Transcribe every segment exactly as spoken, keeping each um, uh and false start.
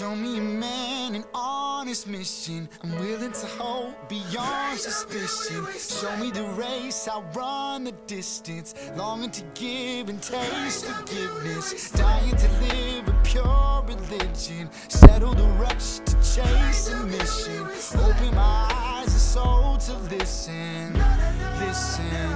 Show me a man, an honest mission. I'm willing to hope beyond suspicion. Show me the race, I'll run the distance. Longing to give and taste forgiveness. Dying to live a pure religion. Settle the rush to chase a mission. Open my eyes and soul to listen. Listen.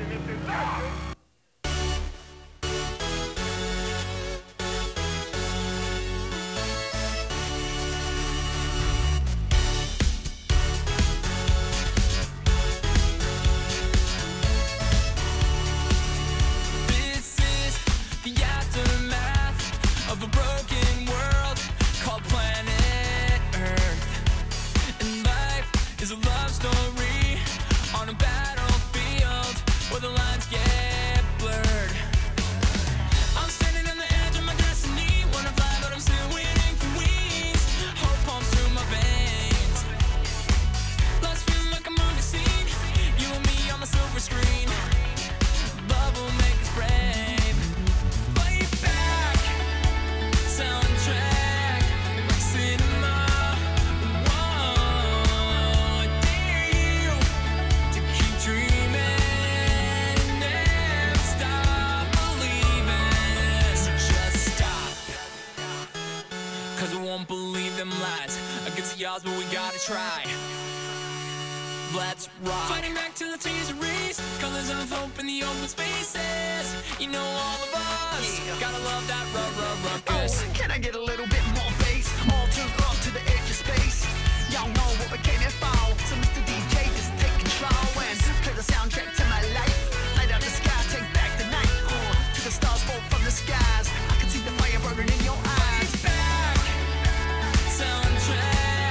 But we gotta try. Let's rock. Fighting back to the teaseries, colors of hope in the open spaces. You know all of us, yeah. Gotta love that rub, rub, ruckus. Oh, can I get a little bit more bass? All turned up to the edge of space. Y'all know what we came here for. So Mister D J, just take control and play the soundtrack to my life. Light up the sky, take back the night. Uh, to the stars fall from the skies. I can see the fire burning in your eyes. Back, soundtrack.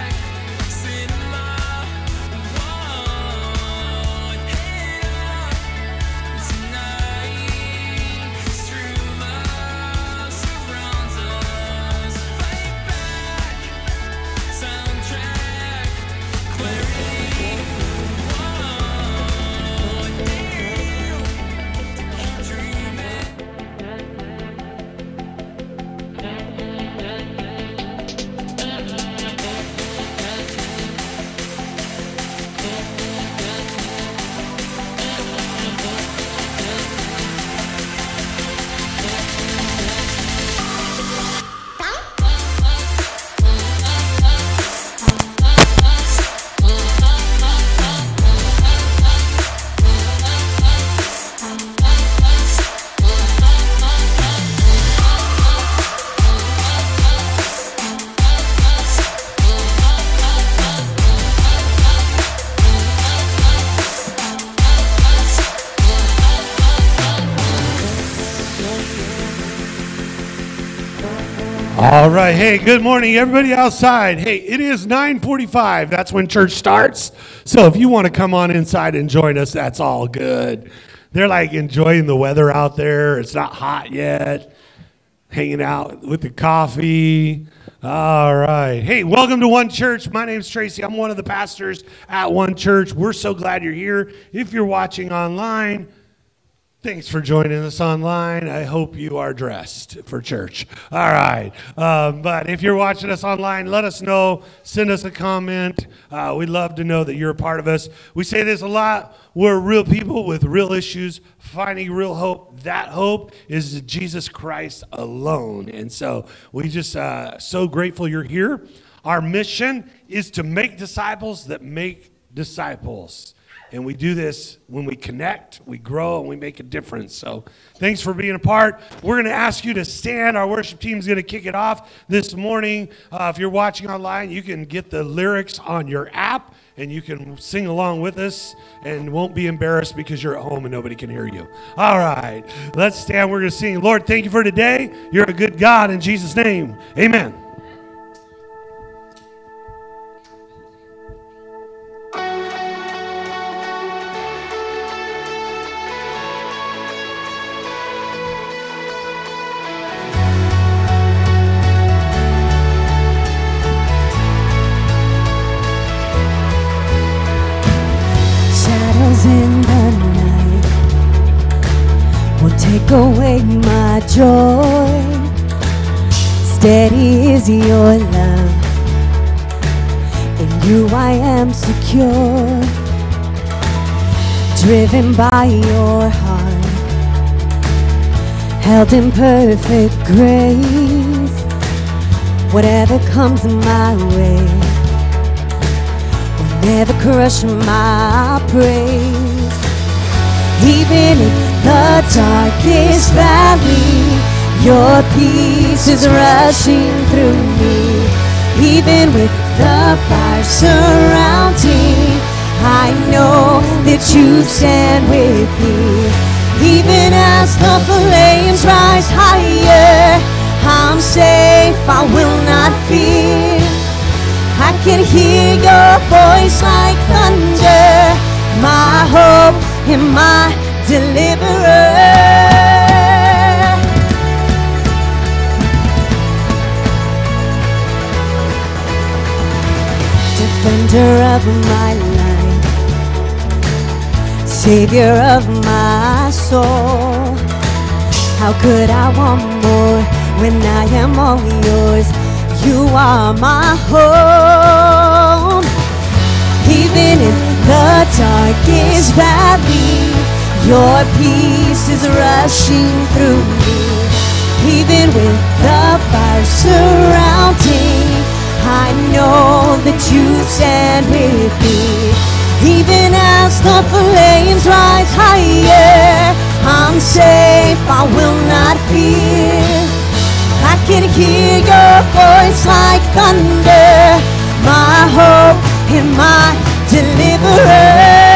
All right. Hey, good morning, everybody outside. Hey, it is nine forty-five. That's when church starts. So if you want to come on inside and join us, that's all good. They're like enjoying the weather out there. It's not hot yet. Hanging out with the coffee. All right. Hey, welcome to One Church. My name's Tracey. I'm one of the pastors at One Church. We're so glad you're here. If you're watching online, thanks for joining us online. I hope you are dressed for church. All right. Um, but if you're watching us online, let us know. Send us a comment. Uh, we'd love to know that you're a part of us. We say this a lot. We're real people with real issues, finding real hope. That hope is Jesus Christ alone. And so we just uh, so grateful you're here. Our mission is to make disciples that make disciples. And we do this when we connect, we grow, and we make a difference. So thanks for being a part. We're going to ask you to stand. Our worship team is going to kick it off this morning. Uh, if you're watching online, you can get the lyrics on your app, and you can sing along with us and won't be embarrassed because you're at home and nobody can hear you. All right, let's stand. We're going to sing. Lord, thank you for today. You're a good God. In Jesus' name, amen. In the night will take away my joy. Steady is your love. In you I am secure, driven by your heart, held in perfect grace. Whatever comes my way will never crush my praise. Even in the darkest valley, your peace is rushing through me. Even with the fire surrounding, I know that you stand with me. Even as the flames rise higher, I'm safe, I will not fear. I can hear your voice like thunder, my hope and my deliverer. Defender of my life, Savior of my soul. How could I want more when I am all yours? You are my home. Even in the darkest valley, your peace is rushing through me. Even with the fire surrounding, I know that you stand with me. Even as the flames rise higher, I'm safe, I will not fear. I can hear your voice like thunder, my hope and my deliverer.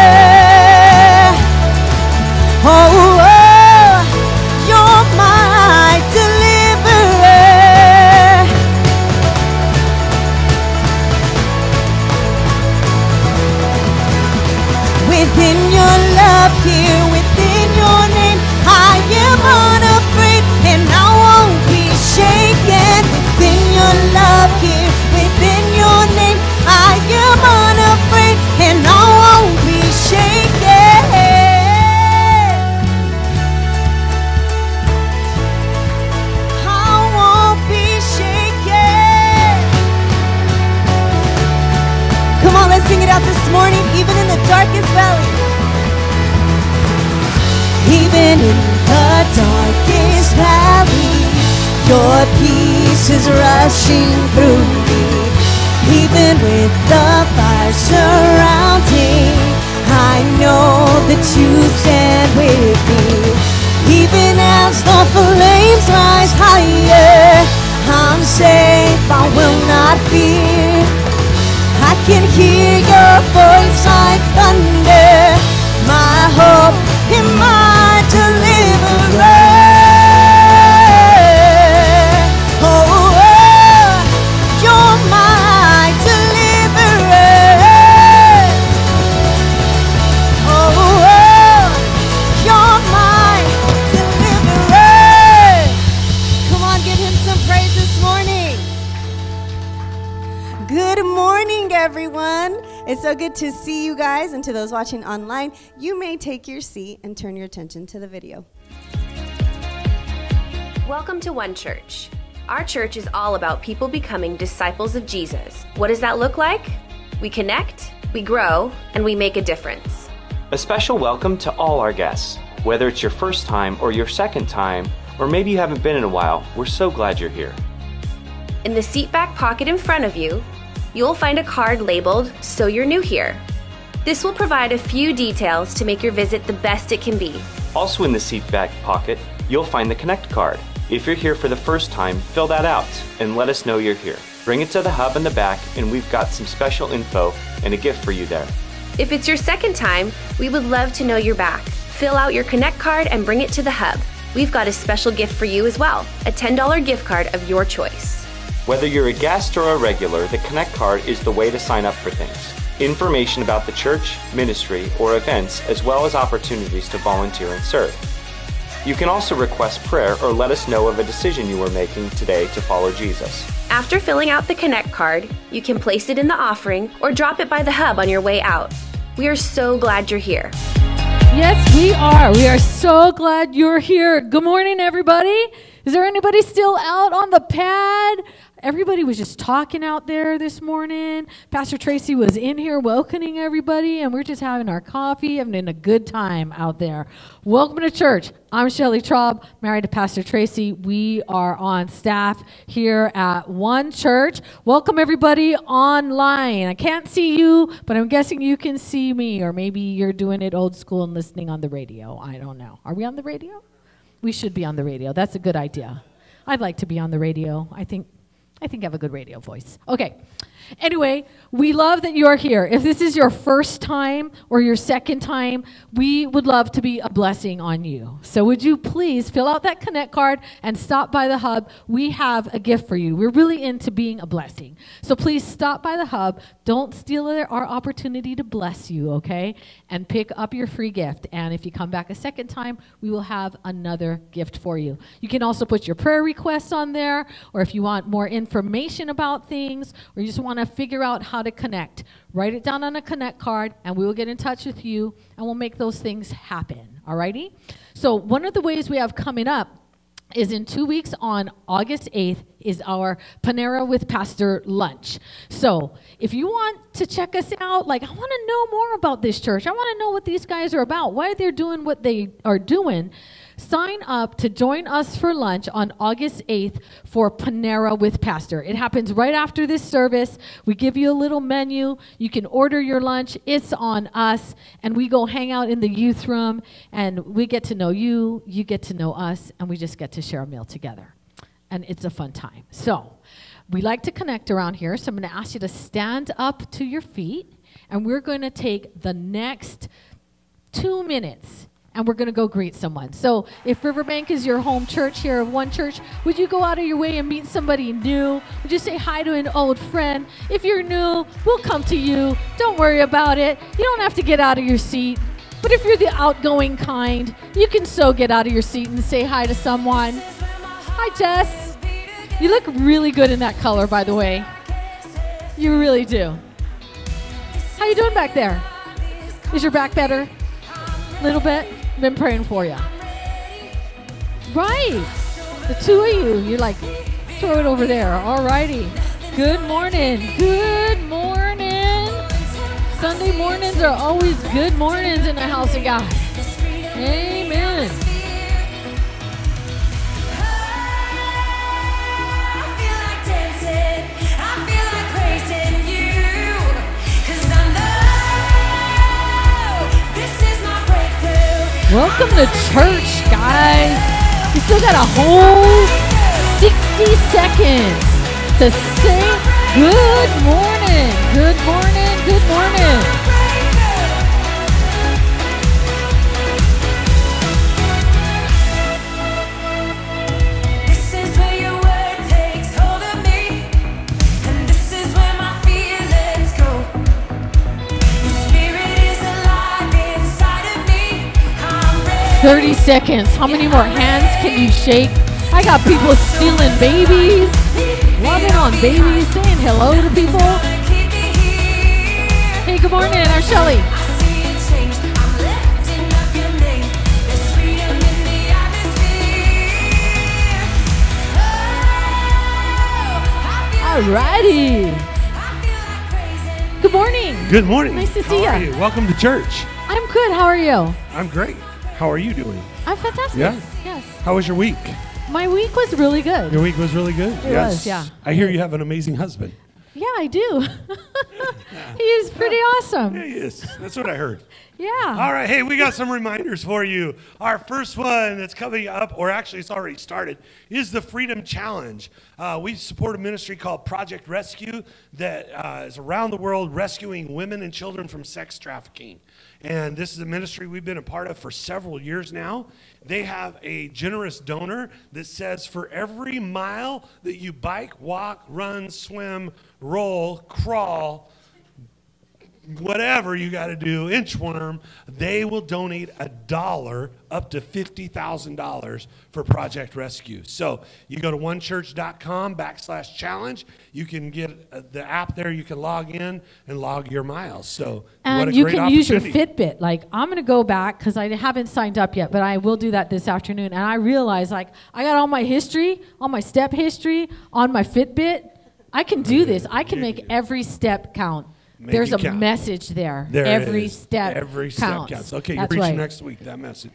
Oh, oh, you're my deliverer. Within your love here, within your name, I am unafraid and I won't be shaken. Within your love here, within your name, I am unafraid and I won't be shaken. I won't be shaken. Come on, let's sing it out this morning, even in the darkest valley. Even in the darkest valley, your peace is rushing through me. Even with the fire surrounding, I know that you stand with me. Even as the flames rise higher, I'm safe, I will not fear. I can hear your voice like thunder, my hope in my deliverer. Oh, oh, you're my deliverer. Oh, oh, you're my deliverer. Come on, give him some praise this morning. Good morning, everyone. It's so good to see you guys, and to those watching online, you may take your seat and turn your attention to the video. Welcome to One Church. Our church is all about people becoming disciples of Jesus. What does that look like? We connect, we grow, and we make a difference. A special welcome to all our guests. Whether it's your first time or your second time, or maybe you haven't been in a while, we're so glad you're here. In the seat back pocket in front of you, you'll find a card labeled, "So You're New Here." This will provide a few details to make your visit the best it can be. Also in the seat back pocket, you'll find the Connect card. If you're here for the first time, fill that out and let us know you're here. Bring it to the hub in the back and we've got some special info and a gift for you there. If it's your second time, we would love to know you're back. Fill out your Connect card and bring it to the hub. We've got a special gift for you as well, a ten dollar gift card of your choice. Whether you're a guest or a regular, the Connect card is the way to sign up for things. Information about the church, ministry, or events, as well as opportunities to volunteer and serve. You can also request prayer or let us know of a decision you are making today to follow Jesus. After filling out the Connect card, you can place it in the offering or drop it by the hub on your way out. We are so glad you're here. Yes, we are. We are so glad you're here. Good morning, everybody. Is there anybody still out on the pad? Everybody was just talking out there this morning. Pastor Tracey was in here welcoming everybody, and we're just having our coffee, having a good time out there. Welcome to church. I'm Shelly Traub, married to Pastor Tracey. We are on staff here at One Church. Welcome everybody online. I can't see you, but I'm guessing you can see me, or maybe you're doing it old school and listening on the radio. I don't know. Are we on the radio? We should be on the radio. That's a good idea. I'd like to be on the radio. I think I think I have a good radio voice. Okay. Anyway, we love that you're here. If this is your first time or your second time, we would love to be a blessing on you. So would you please fill out that Connect card and stop by the hub. We have a gift for you. We're really into being a blessing. So please stop by the hub. Don't steal our opportunity to bless you, okay? And pick up your free gift. And if you come back a second time, we will have another gift for you. You can also put your prayer requests on there, or if you want more information about things, or you just want to figure out how to connect, write it down on a Connect card, and we will get in touch with you, and we'll make those things happen, all righty? So one of the ways we have coming up is in two weeks on August eighth is our Panera with Pastor lunch. So if you want to check us out, like, I want to know more about this church. I want to know what these guys are about, why they're doing what they are doing. Sign up to join us for lunch on August eighth for Panera with Pastor. It happens right after this service. We give you a little menu. You can order your lunch. It's on us. And we go hang out in the youth room, and we get to know you. You get to know us, and we just get to share a meal together. And it's a fun time. So we like to connect around here, so I'm going to ask you to stand up to your feet, and we're going to take the next two minutes and we're going to go greet someone. So if Riverbank is your home church here of One Church, would you go out of your way and meet somebody new? Would you say hi to an old friend? If you're new, we'll come to you. Don't worry about it. You don't have to get out of your seat. But if you're the outgoing kind, you can so get out of your seat and say hi to someone. Hi, Jess. You look really good in that color, by the way. You really do. How you doing back there? Is your back better? A little bit? Been praying for you. Right. The two of you. You're like, throw it over there. All righty. Good morning. Good morning. Sunday mornings are always good mornings in the house of God. Amen. Welcome to church, guys. You still got a whole sixty seconds to say good morning. Good morning. Good morning. This is where your word takes hold of me, and this is where my feelings go. Your spirit is alive inside of me. thirty seconds. How many more hands can you shake? I got people stealing babies, loving on babies, saying hello to people. Hey, good morning. I'm Shelly. All righty. Good morning. Good morning. Nice to see How are you. you. Welcome to church. I'm good. How are you? I'm great. How are you doing? I'm fantastic. Yeah? Yes. How was your week? My week was really good. Your week was really good? It yes. was, yeah. I hear you have an amazing husband. Yeah, I do. He is pretty awesome. Yeah, he is. That's what I heard. Yeah. All right. Hey, we got some reminders for you. Our first one that's coming up, or actually it's already started, is the Freedom Challenge. Uh, we support a ministry called Project Rescue that uh, is around the world rescuing women and children from sex trafficking. And this is a ministry we've been a part of for several years now. They have a generous donor that says for every mile that you bike, walk, run, swim, roll, crawl, whatever you got to do, Inchworm, they will donate a dollar up to fifty thousand dollars for Project Rescue. So you go to onechurch.com backslash challenge. You can get uh, the app there. You can log in and log your miles. So and what a you great can use your opportunity. Fitbit. Like, I'm going to go back because I haven't signed up yet, but I will do that this afternoon. And I realize, like, I got all my history, all my step history on my Fitbit. I can do this. I can make every step count. Make There's it a count. message there. There every is. step Every counts. step counts. Okay, That's you're reaching right. next week, that message.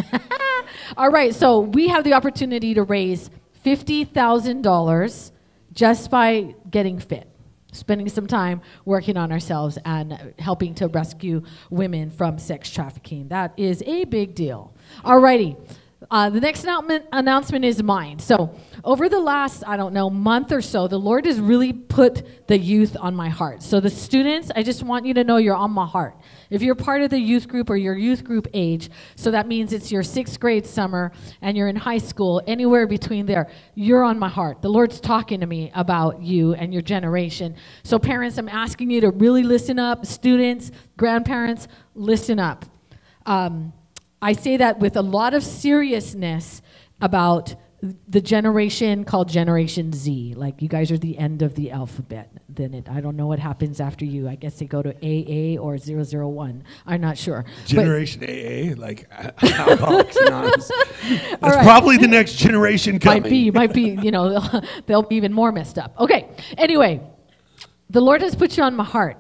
All right, so we have the opportunity to raise fifty thousand dollars just by getting fit, spending some time working on ourselves and helping to rescue women from sex trafficking. That is a big deal. All righty. Uh, the next announcement, announcement is mine. So over the last, I don't know, month or so, the Lord has really put the youth on my heart. So the students, I just want you to know you're on my heart. If you're part of the youth group or your youth group age, so that means it's your sixth grade summer and you're in high school, anywhere between there, you're on my heart. The Lord's talking to me about you and your generation. So parents, I'm asking you to really listen up. Students, grandparents, listen up. Um, I say that with a lot of seriousness about the generation called Generation Z. Like, you guys are the end of the alphabet. Then it, I don't know what happens after you. I guess they go to A A or zero zero one. I'm not sure. Generation but, A A, like Alcoholics Anonymous. That's right. probably the next generation coming. Might be, might be, you know, they'll, they'll be even more messed up. Okay, anyway, the Lord has put you on my heart.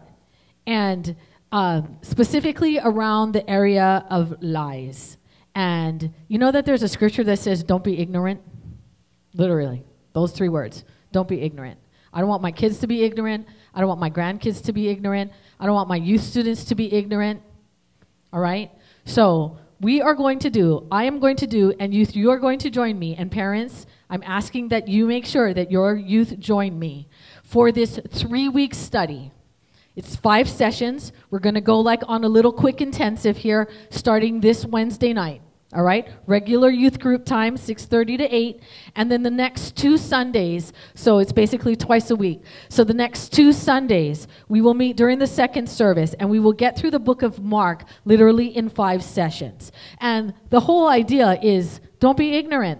And Uh, specifically around the area of lies. And you know that there's a scripture that says, don't be ignorant? Literally, those three words, don't be ignorant. I don't want my kids to be ignorant. I don't want my grandkids to be ignorant. I don't want my youth students to be ignorant. All right? So we are going to do, I am going to do, and youth, you are going to join me. And parents, I'm asking that you make sure that your youth join me for this three-week study. It's five sessions. We're going to go like on a little quick intensive here starting this Wednesday night. All right? Regular youth group time, six thirty to eight. And then the next two Sundays, so it's basically twice a week. So the next two Sundays, we will meet during the second service, and we will get through the book of Mark literally in five sessions. And the whole idea is, don't be ignorant.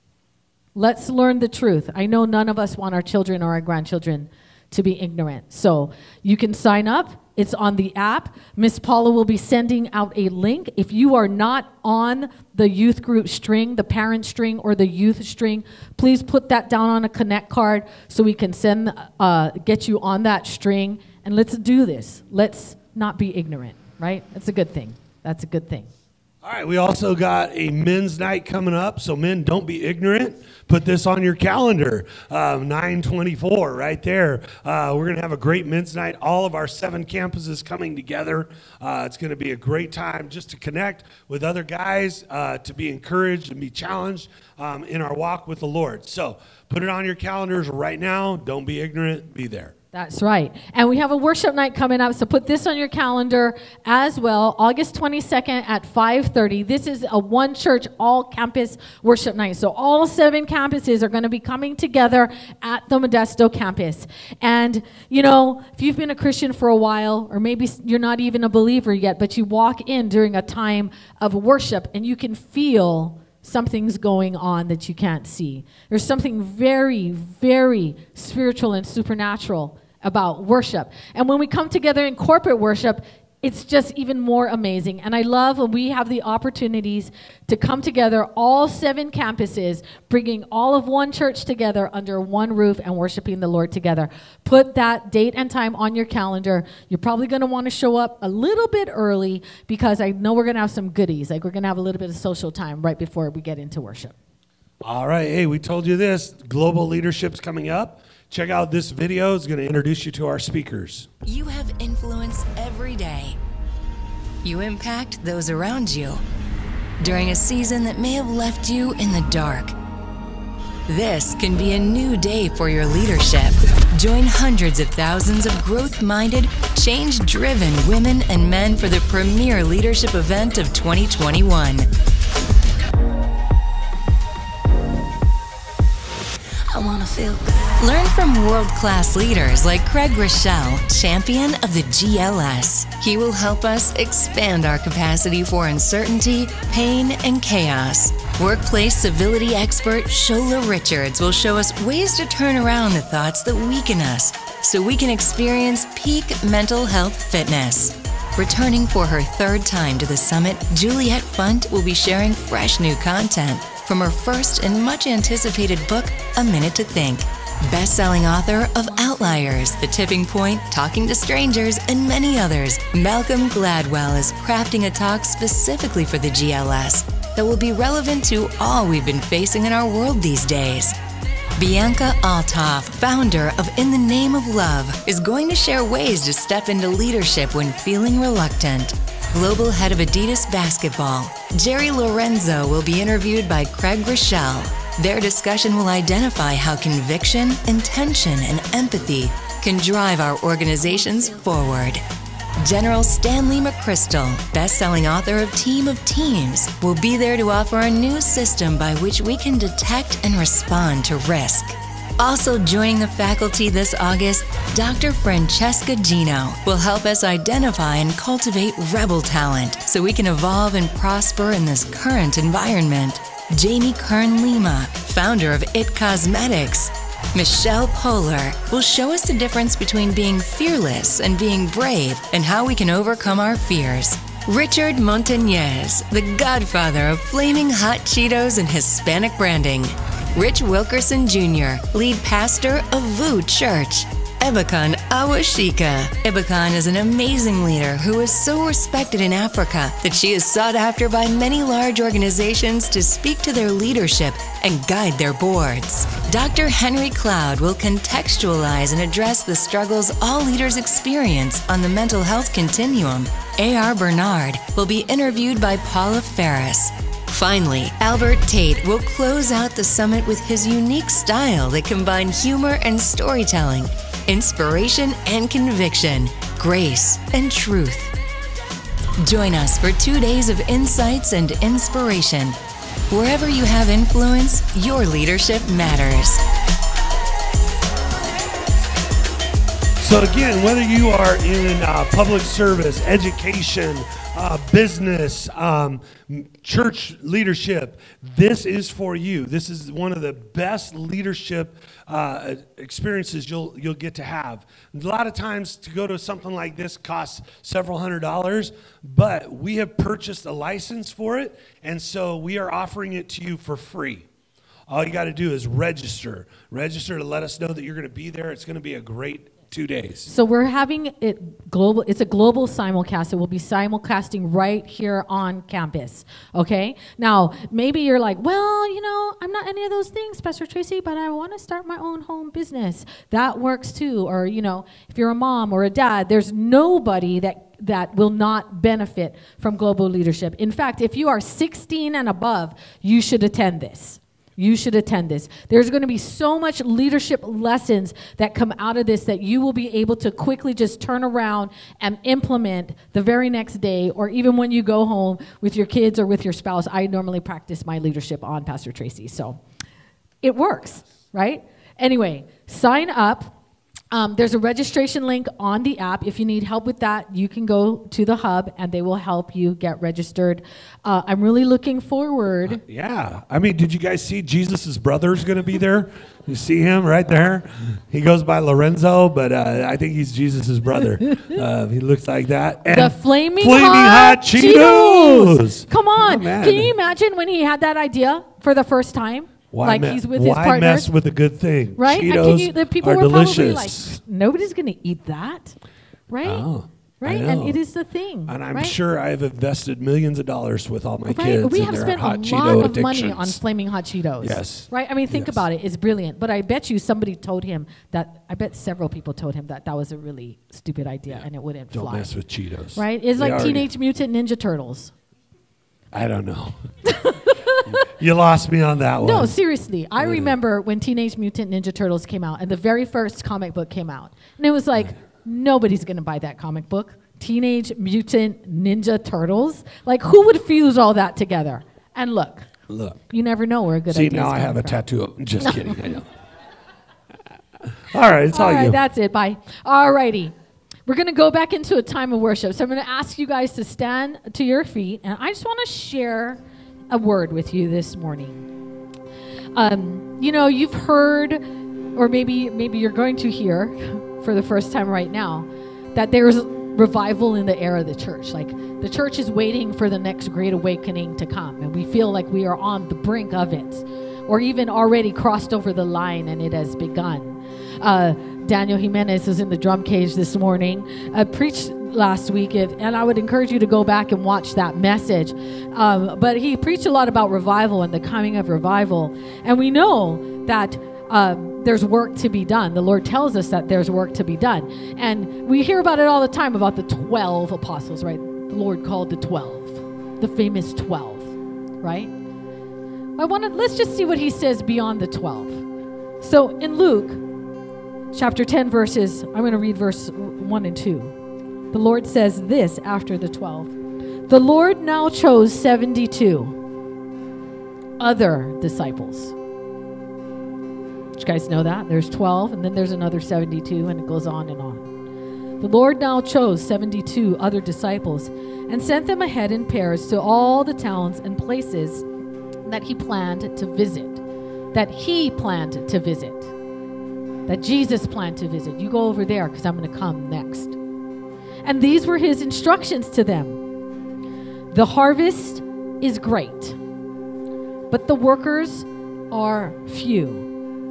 Let's learn the truth. I know none of us want our children or our grandchildren to be ignorant. So you can sign up. It's on the app. Miss Paula will be sending out a link. If you are not on the youth group string, the parent string or the youth string, please put that down on a connect card so we can send, uh, get you on that string. And let's do this. Let's not be ignorant, right? That's a good thing. That's a good thing. All right, we also got a men's night coming up, so men, don't be ignorant. Put this on your calendar, um, nine twenty-four right there. Uh, we're going to have a great men's night. All of our seven campuses coming together. Uh, it's going to be a great time just to connect with other guys, uh, to be encouraged and be challenged um, in our walk with the Lord. So put it on your calendars right now. Don't be ignorant. Be there. That's right. And we have a worship night coming up, so put this on your calendar as well, August twenty-second at five thirty. This is a one church, all campus worship night. So all seven campuses are going to be coming together at the Modesto campus. And, you know, if you've been a Christian for a while, or maybe you're not even a believer yet, but you walk in during a time of worship and you can feel something's going on that you can't see. There's something very, very spiritual and supernatural about worship. And when we come together in corporate worship, it's just even more amazing. And I love when we have the opportunities to come together, all seven campuses, bringing all of one church together under one roof and worshiping the Lord together. Put that date and time on your calendar. You're probably going to want to show up a little bit early because I know we're going to have some goodies. Like, we're going to have a little bit of social time right before we get into worship. All right. Hey, we told you this. Global leadership's coming up. Check out this video. It's going to introduce you to our speakers. You have influence every day. You impact those around you during a season that may have left you in the dark. This can be a new day for your leadership. Join hundreds of thousands of growth-minded, change-driven women and men for the premier leadership event of twenty twenty-one. I wanna feel good. Learn from world-class leaders like Craig Rochelle, champion of the G L S. He will help us expand our capacity for uncertainty, pain, and chaos. Workplace civility expert Shola Richards will show us ways to turn around the thoughts that weaken us so we can experience peak mental health fitness. Returning for her third time to the summit, Juliette Funt will be sharing fresh new content from her first and much anticipated book, A Minute to Think. Best-selling author of Outliers, The Tipping Point, Talking to Strangers, and many others, Malcolm Gladwell is crafting a talk specifically for the G L S that will be relevant to all we've been facing in our world these days. Bianca Althoff, founder of In the Name of Love, is going to share ways to step into leadership when feeling reluctant. Global head of Adidas Basketball, Jerry Lorenzo, will be interviewed by Craig Rochelle. Their discussion will identify how conviction, intention, and empathy can drive our organizations forward. General Stanley McChrystal, best-selling author of Team of Teams, will be there to offer a new system by which we can detect and respond to risk. Also joining the faculty this August, Doctor Francesca Gino will help us identify and cultivate rebel talent so we can evolve and prosper in this current environment. Jamie Kern-Lima, founder of It Cosmetics, Michelle Polar will show us the difference between being fearless and being brave and how we can overcome our fears. Richard Montañez, the godfather of flaming hot Cheetos and Hispanic branding. Rich Wilkerson Junior, lead pastor of V U Church. Ebakan Awashika. Ebakan is an amazing leader who is so respected in Africa that she is sought after by many large organizations to speak to their leadership and guide their boards. Doctor Henry Cloud will contextualize and address the struggles all leaders experience on the mental health continuum. A R Bernard will be interviewed by Paula Ferris. Finally, Albert Tate will close out the summit with his unique style that combines humor and storytelling, inspiration and conviction, grace and truth. Join us for two days of insights and inspiration. Wherever you have influence, your leadership matters. So again, whether you are in uh, public service, education, uh, business, um, church leadership, this is for you. This is one of the best leadership uh, experiences you'll you'll get to have. A lot of times to go to something like this costs several hundred dollars, but we have purchased a license for it, and so we are offering it to you for free. All you got to do is register. Register to let us know that you're going to be there. It's going to be a great two days. So we're having it global. It's a global simulcast. It will be simulcasting right here on campus. Okay. Now, maybe you're like, well, you know, I'm not any of those things, Pastor Tracey, but I want to start my own home business. That works too. Or, you know, if you're a mom or a dad, there's nobody that that will not benefit from global leadership. In fact, if you are sixteen and above, you should attend this. You should attend this. There's going to be so much leadership lessons that come out of this that you will be able to quickly just turn around and implement the very next day, or even when you go home with your kids or with your spouse. I normally practice my leadership on Pastor Tracey, so it works, right? Anyway, sign up. Um, there's a registration link on the app. If you need help with that, you can go to the hub and they will help you get registered. Uh, I'm really looking forward. Uh, yeah. I mean, did you guys see Jesus' brother's going to be there? You see him right there? He goes by Lorenzo, but uh, I think he's Jesus' brother. Uh, he looks like that. And the Flaming, flaming Hot, hot Cheetos. Cheetos. Come on. Oh, can you imagine when he had that idea for the first time? Why like me- he's with why his partners. mess with a good thing? Right? Cheetos And can you, the people are were delicious. probably like, nobody's going to eat that. Right? Oh, right? And it is the thing. And I'm right? sure I've invested millions of dollars with all my right? kids We in have their spent hot a Cheeto lot of addictions. money on Flaming Hot Cheetos. Yes. Right? I mean, think Yes. about it. It's brilliant. But I bet you somebody told him that, I bet several people told him that that was a really stupid idea Yeah. and it wouldn't Don't fly. mess with Cheetos. Right? It's They like already- Teenage Mutant Ninja Turtles. I don't know. You lost me on that one. No, seriously. I remember when Teenage Mutant Ninja Turtles came out and the very first comic book came out. And it was like, nobody's going to buy that comic book. Teenage Mutant Ninja Turtles? Like, who would fuse all that together? And look. Look. You never know where a good See, idea now is I have a coming from. tattoo of, just kidding, I know. All right, it's all, all right, you. That's it. Bye. All righty. We're going to go back into a time of worship. So I'm going to ask you guys to stand to your feet, and I just want to share a word with you this morning. Um, you know, you've heard, or maybe maybe you're going to hear for the first time right now, that there's revival in the air of the church. Like the church is waiting for the next great awakening to come, and we feel like we are on the brink of it, or even already crossed over the line and it has begun. Uh, Daniel Jimenez was in the drum cage this morning, uh, preached last week, if, and I would encourage you to go back and watch that message. Um, but he preached a lot about revival and the coming of revival, and we know that um, there's work to be done. The Lord tells us that there's work to be done, and we hear about it all the time about the twelve apostles, right? The Lord called the twelve, the famous twelve, right? I want to let's just see what he says beyond the twelve. So in Luke chapter ten, verses, I'm going to read verse one and two. The Lord says this after the twelve. The Lord now chose seventy-two other disciples. Did you guys know that? There's twelve, and then there's another seventy-two, and it goes on and on. The Lord now chose seventy-two other disciples and sent them ahead in pairs to all the towns and places that he planned to visit. That he planned to visit. That Jesus planned to visit. You go over there because I'm going to come next. And these were his instructions to them. The harvest is great, but the workers are few.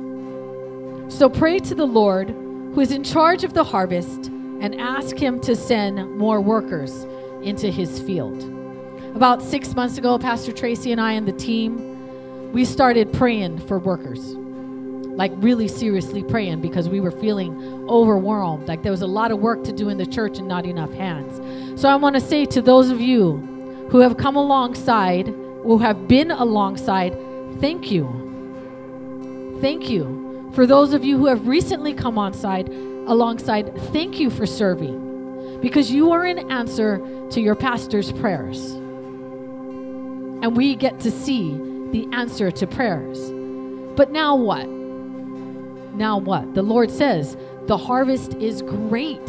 So pray to the Lord, who is in charge of the harvest, and ask him to send more workers into his field. About six months ago, Pastor Tracey and I and the team, we started praying for workers. Like really seriously praying, because we were feeling overwhelmed. Like there was a lot of work to do in the church and not enough hands. So I want to say to those of you who have come alongside, who have been alongside, thank you. Thank you. For those of you who have recently come on side, alongside, thank you for serving, because you are an answer to your pastor's prayers. And we get to see the answer to prayers. But now what? Now what? The Lord says, the harvest is great.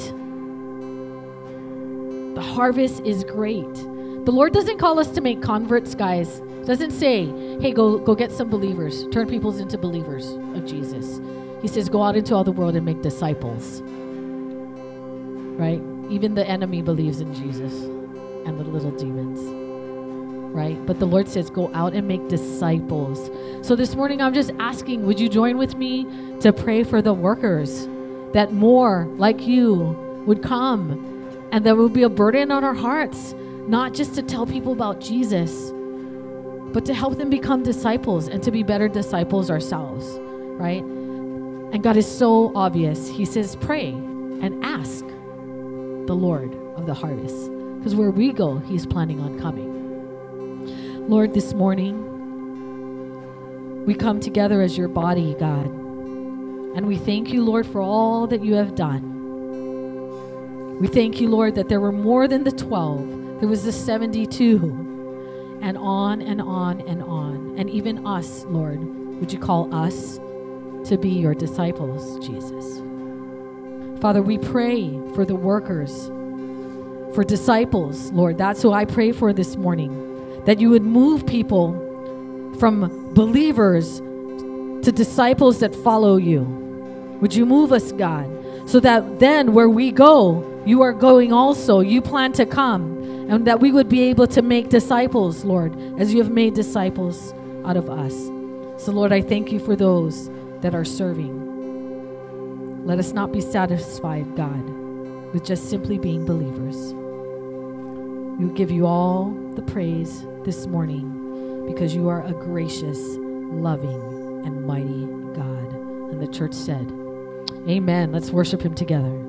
The harvest is great. The Lord doesn't call us to make converts, guys. Doesn't say, hey, go, go get some believers. Turn people into believers of Jesus. He says, go out into all the world and make disciples. Right? Even the enemy believes in Jesus and the little demons. Right? But the Lord says, go out and make disciples. So this morning, I'm just asking, would you join with me to pray for the workers, that more like you would come, and there will be a burden on our hearts, not just to tell people about Jesus, but to help them become disciples and to be better disciples ourselves, right? And God is so obvious. He says, pray and ask the Lord of the harvest, because where we go, he's planning on coming. Lord, this morning, we come together as your body, God, and we thank you, Lord, for all that you have done. We thank you, Lord, that there were more than the twelve. There was the seventy-two. And on and on and on. And even us, Lord, would you call us to be your disciples, Jesus? Father, we pray for the workers, for disciples, Lord. That's who I pray for this morning. That you would move people from believers to disciples that follow you. Would you move us, God, so that then where we go, you are going also. You plan to come. And that we would be able to make disciples, Lord, as you have made disciples out of us. So, Lord, I thank you for those that are serving. Let us not be satisfied, God, with just simply being believers. We will give you all the praise this morning, because you are a gracious, loving, and mighty God. And the church said, amen. Let's worship him together.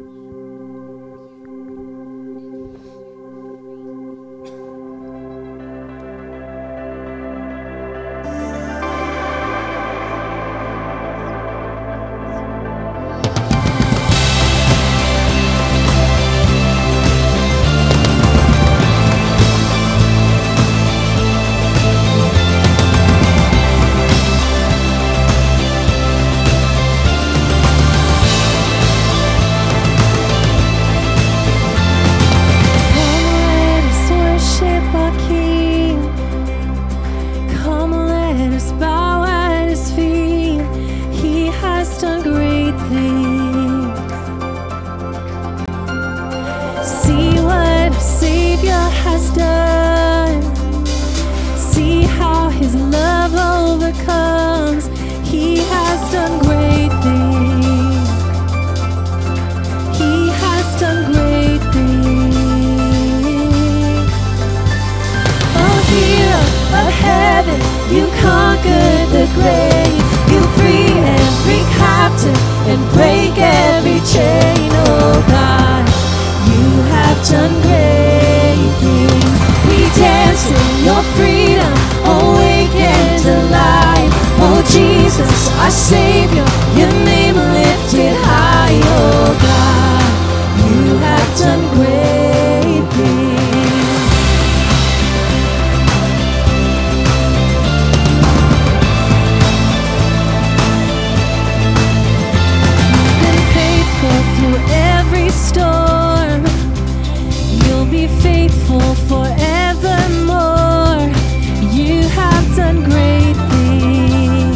Savior, your name lifted high, oh God. You have done great things. You've been faithful through every storm. You'll be faithful forevermore. You have done great things.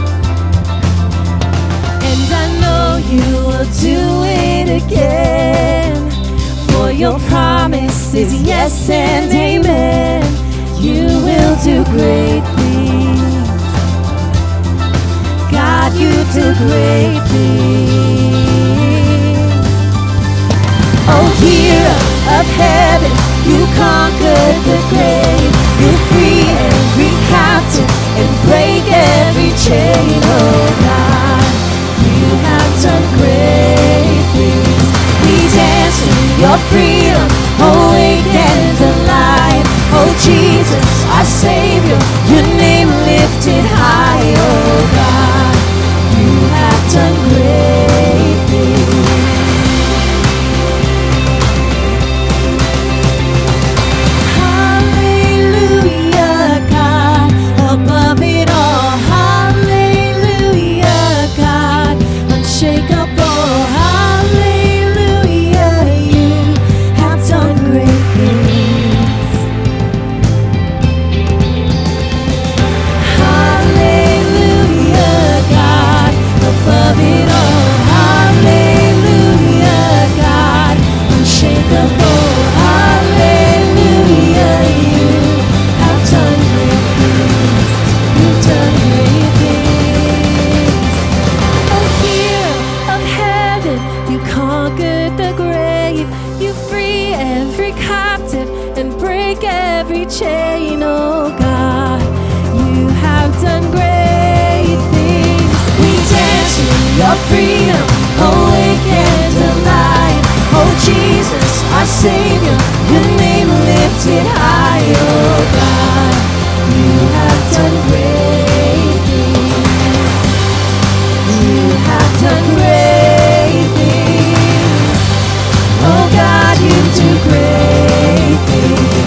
And I know you will do it again. For your promise is yes and amen. You will do great things. God, you do great things. Oh, hero of heaven, you conquered the grave. You free every captive and break every chain, oh God. You have done great things. We dance in your freedom, awake and alive. Oh Jesus, our Savior, your name lifted high, oh God. You have done great things. Hallelujah, God, above it all. Hallelujah, God, unshakable. Hallelujah, you have done great things. Hallelujah, God, above it all. Hallelujah, God, unshakable. Hallelujah, you have done great things. You've done great things. Oh, hero of heaven, you conquered the grave. You free every captive and break every chain, oh God. You have done great things. We dance in your freedom, awake and alive. Oh Jesus, our Savior, your name lifted high, oh God. You have done great things. You have done great things. Oh God, you do great things.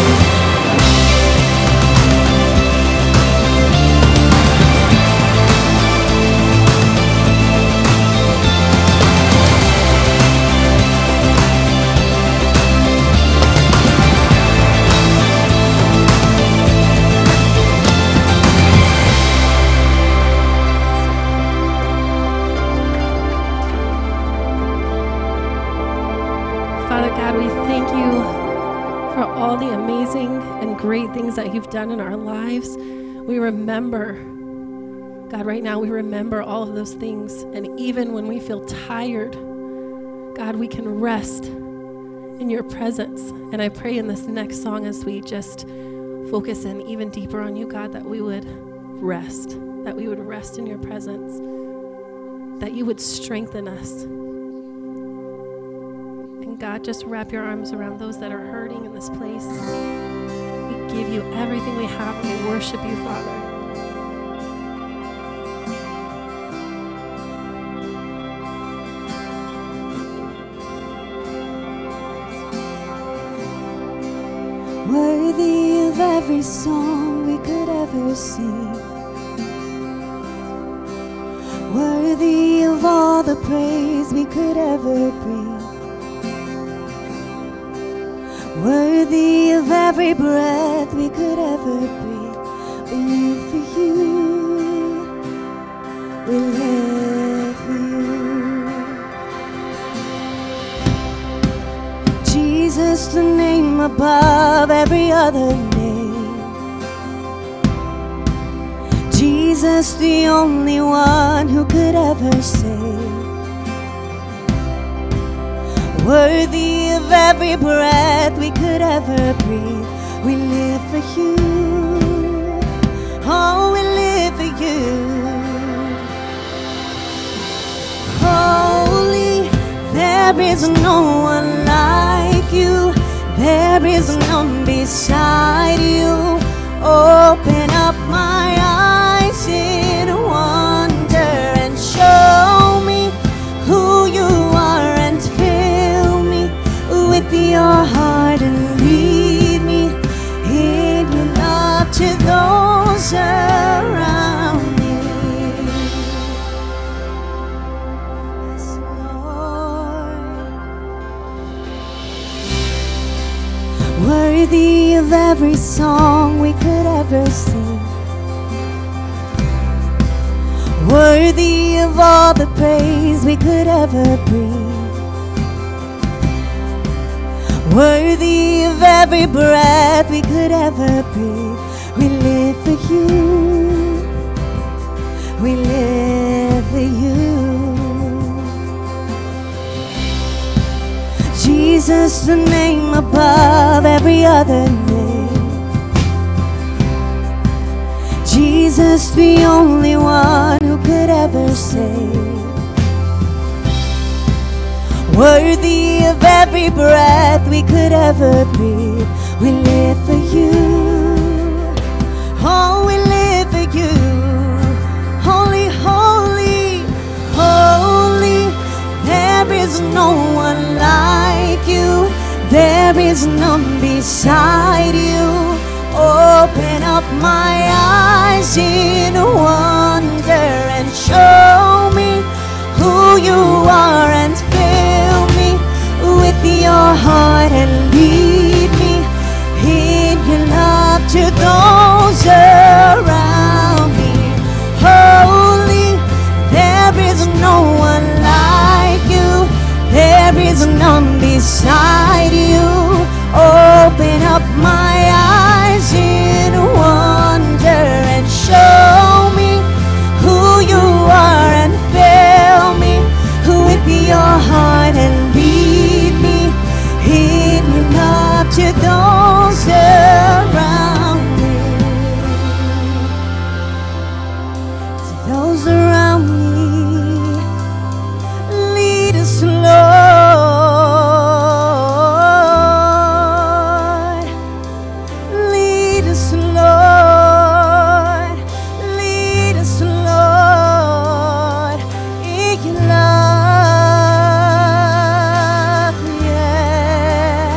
Father God, we thank you for all the amazing and great things that you've done in our lives. We remember, God, right now we remember all of those things. And even when we feel tired, God, we can rest in your presence. And I pray in this next song as we just focus in even deeper on you, God, that we would rest, that we would rest in your presence, that you would strengthen us. And God, just wrap your arms around those that are hurting in this place. We give you everything we have and we worship you, Father. Worthy of every song we could ever sing, worthy of all the praise we could ever bring, worthy of every breath we could ever breathe. We live for you, we live for you. Jesus, the name above every other name. Jesus, the only one who could ever save. Worthy of every breath we could ever breathe. We live for you. Oh, we live for you. Holy, there is no one like you. There is none beside you. Open up my eyes in wonder who you are and fill me with your heart and lead me in your love to those around me. Yes, Lord. Worthy of every song we could ever sing, worthy of all the praise we could ever bring, worthy of every breath we could ever breathe. We live for you, we live for you. Jesus, the name above every other name. Jesus, the only one who could ever save. Worthy of every breath we could ever breathe. We live for you. Oh, we live for you. Holy, holy, holy. There is no one like you. There is none beside you. Open up my eyes in wonder and show me who you are and fill me with your heart and lead me in your love to those around me. Holy, there is no one like you. There is none beside you. Open up my eyes in wonder and show me who you are and fill me with your heart and lead me in your love to those around me. To those around me, lead us, Lord. Lead us, Lord. Lead us, Lord, in your love. Yeah.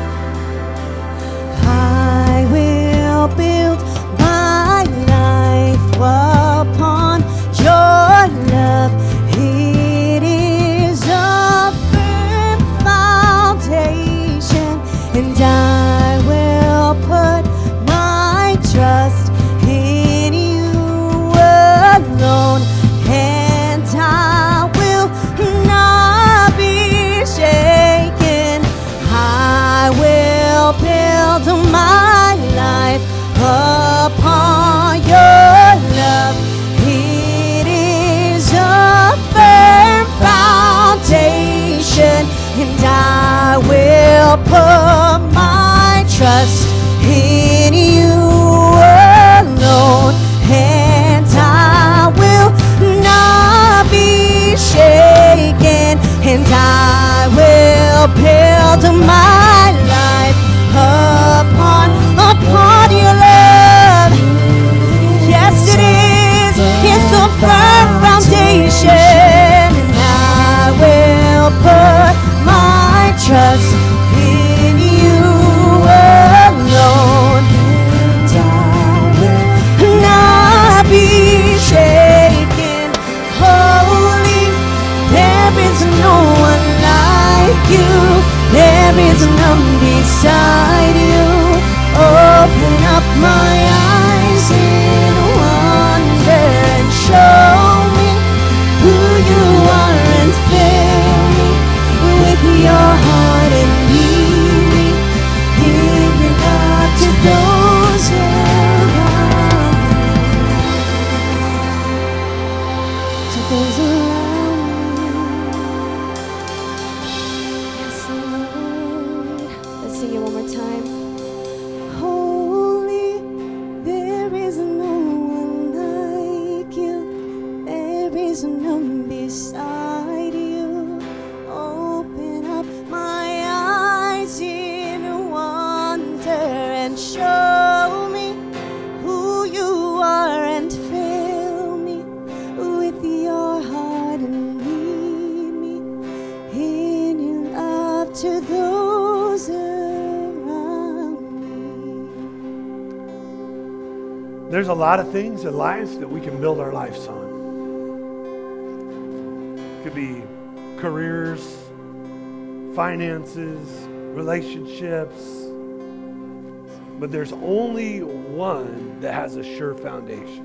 I will build my life upon your love. It is a firm foundation, and I will put my trust in you alone, and I will not be shaken. I will build my life upon your love. It is a firm foundation, and I will put my trust in you alone, and I will not be shaken, and I will build my life upon, upon your love. Yes, it is. It's a firm foundation, and I will put my trust in you alone, and I will not be shaken. Holy, there is no one like you. There is none beside you. Open up my eyes in wonder and show me who you are and fill me with your heart and lead me in your love to those around me. To those around me. Yes, Lord. Let's sing it one more time. Holy, there is no one like you. There is none beside you. Open up my eyes in wonder and show me who you are and fill me with your heart and lead me to those around me. There's a lot of things in life that we can build our lives on. It could be careers, finances, relationships, but there's only one that has a sure foundation.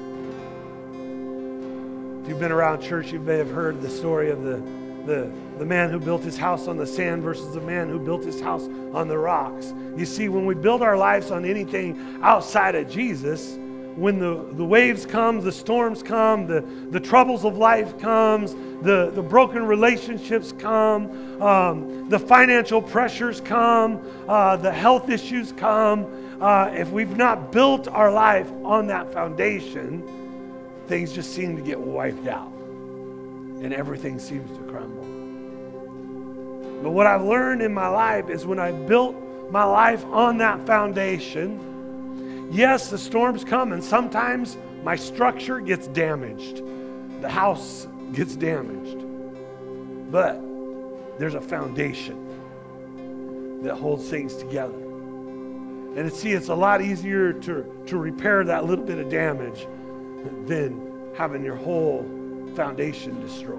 If you've been around church, you may have heard the story of the, the, the man who built his house on the sand versus the man who built his house on the rocks. You see, when we build our lives on anything outside of Jesus, when the, the waves come, the storms come, the, the troubles of life comes, the, the broken relationships come, um, the financial pressures come, uh, the health issues come. Uh, if we've not built our life on that foundation, things just seem to get wiped out and everything seems to crumble. But what I've learned in my life is when I built my life on that foundation, yes, the storms come and sometimes my structure gets damaged. The house gets damaged. But there's a foundation that holds things together. And see, it's a lot easier to, to repair that little bit of damage than having your whole foundation destroyed.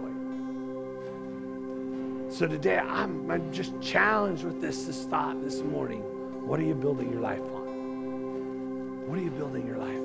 So today, I'm, I'm just challenged with this, this thought this morning. What are you building your life on? What are you building your life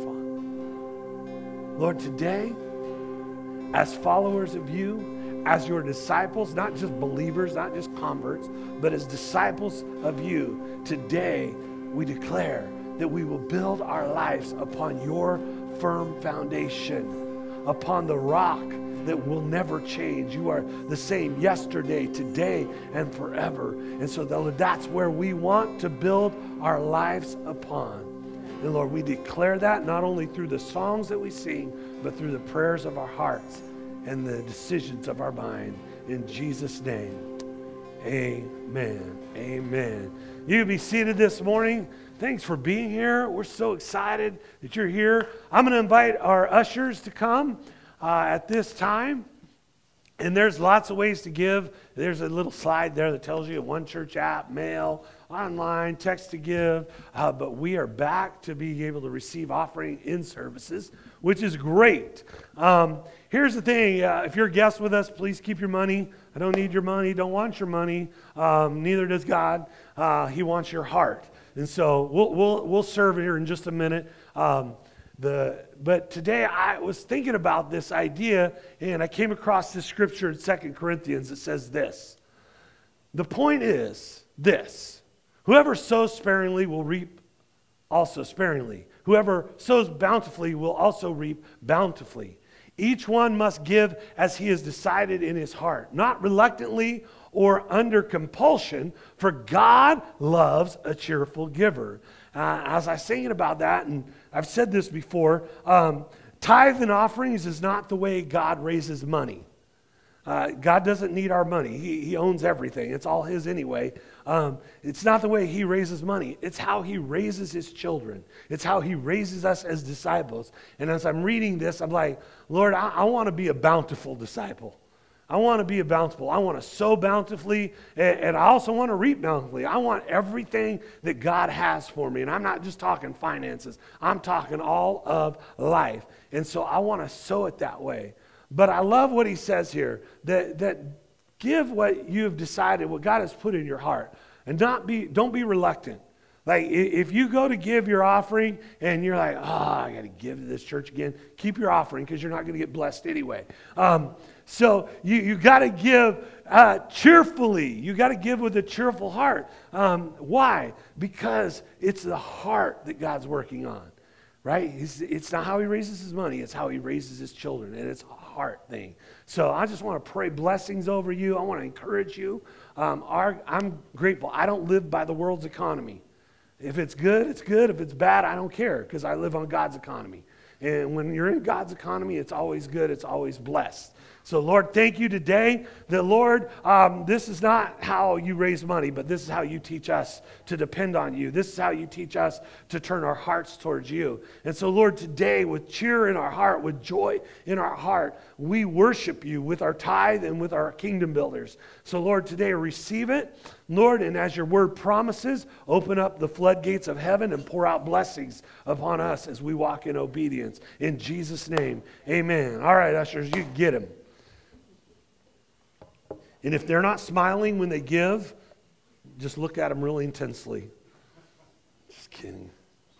on? Lord, today, as followers of you, as your disciples, not just believers, not just converts, but as disciples of you, today we declare that we will build our lives upon your firm foundation, upon the rock that will never change. You are the same yesterday, today, and forever. And so that's where we want to build our lives upon. And Lord, we declare that not only through the songs that we sing, but through the prayers of our hearts and the decisions of our mind. In Jesus' name, amen. Amen. You can be seated this morning. Thanks for being here. We're so excited that you're here. I'm going to invite our ushers to come uh, at this time. And there's lots of ways to give. There's a little slide there that tells you a One Church app, mail, online, text to give. Uh, but we are back to being able to receive offering in services, which is great. Um, here's the thing. Uh, if you're a guest with us, please keep your money. I don't need your money. Don't want your money. Um, neither does God. Uh, he wants your heart. And so we'll we'll we'll serve here in just a minute. Um, the but today I was thinking about this idea, and I came across this scripture in Second Corinthians that says this. The point is this: whoever sows sparingly will reap also sparingly. Whoever sows bountifully will also reap bountifully. Each one must give as he has decided in his heart, not reluctantly or under compulsion, for God loves a cheerful giver. Uh, as I was thinking about that, and I've said this before, um, tithe and offerings is not the way God raises money. Uh, God doesn't need our money. He, he owns everything. It's all his anyway. Um, it's not the way he raises money. It's how he raises his children. It's how he raises us as disciples. And as I'm reading this, I'm like, Lord, I, I want to be a bountiful disciple. I want to be a bountiful. I want to sow bountifully, and, and I also want to reap bountifully. I want everything that God has for me. And I'm not just talking finances. I'm talking all of life. And so I want to sow it that way. But I love what he says here, that, that give what you have decided, what God has put in your heart, and not be, don't be reluctant. Like if you go to give your offering and you're like, oh, I got to give to this church again, keep your offering because you're not going to get blessed anyway. Um, so you, you got to give uh, cheerfully. You got to give with a cheerful heart. Um, why? Because it's the heart that God's working on. Right? It's, it's not how he raises his money. It's how he raises his children. And it's a heart thing. So I just want to pray blessings over you. I want to encourage you. Um, our, I'm grateful. I don't live by the world's economy. If it's good, it's good. If it's bad, I don't care because I live on God's economy. And when you're in God's economy, it's always good. It's always blessed. So, Lord, thank you today that, Lord, um, this is not how you raise money, but this is how you teach us to depend on you. This is how you teach us to turn our hearts towards you. And so, Lord, today, with cheer in our heart, with joy in our heart, we worship you with our tithe and with our kingdom builders. So, Lord, today, receive it, Lord, and as your word promises, open up the floodgates of heaven and pour out blessings upon us as we walk in obedience. In Jesus' name, amen. All right, ushers, you get him. And if they're not smiling when they give, just look at them really intensely. Just kidding.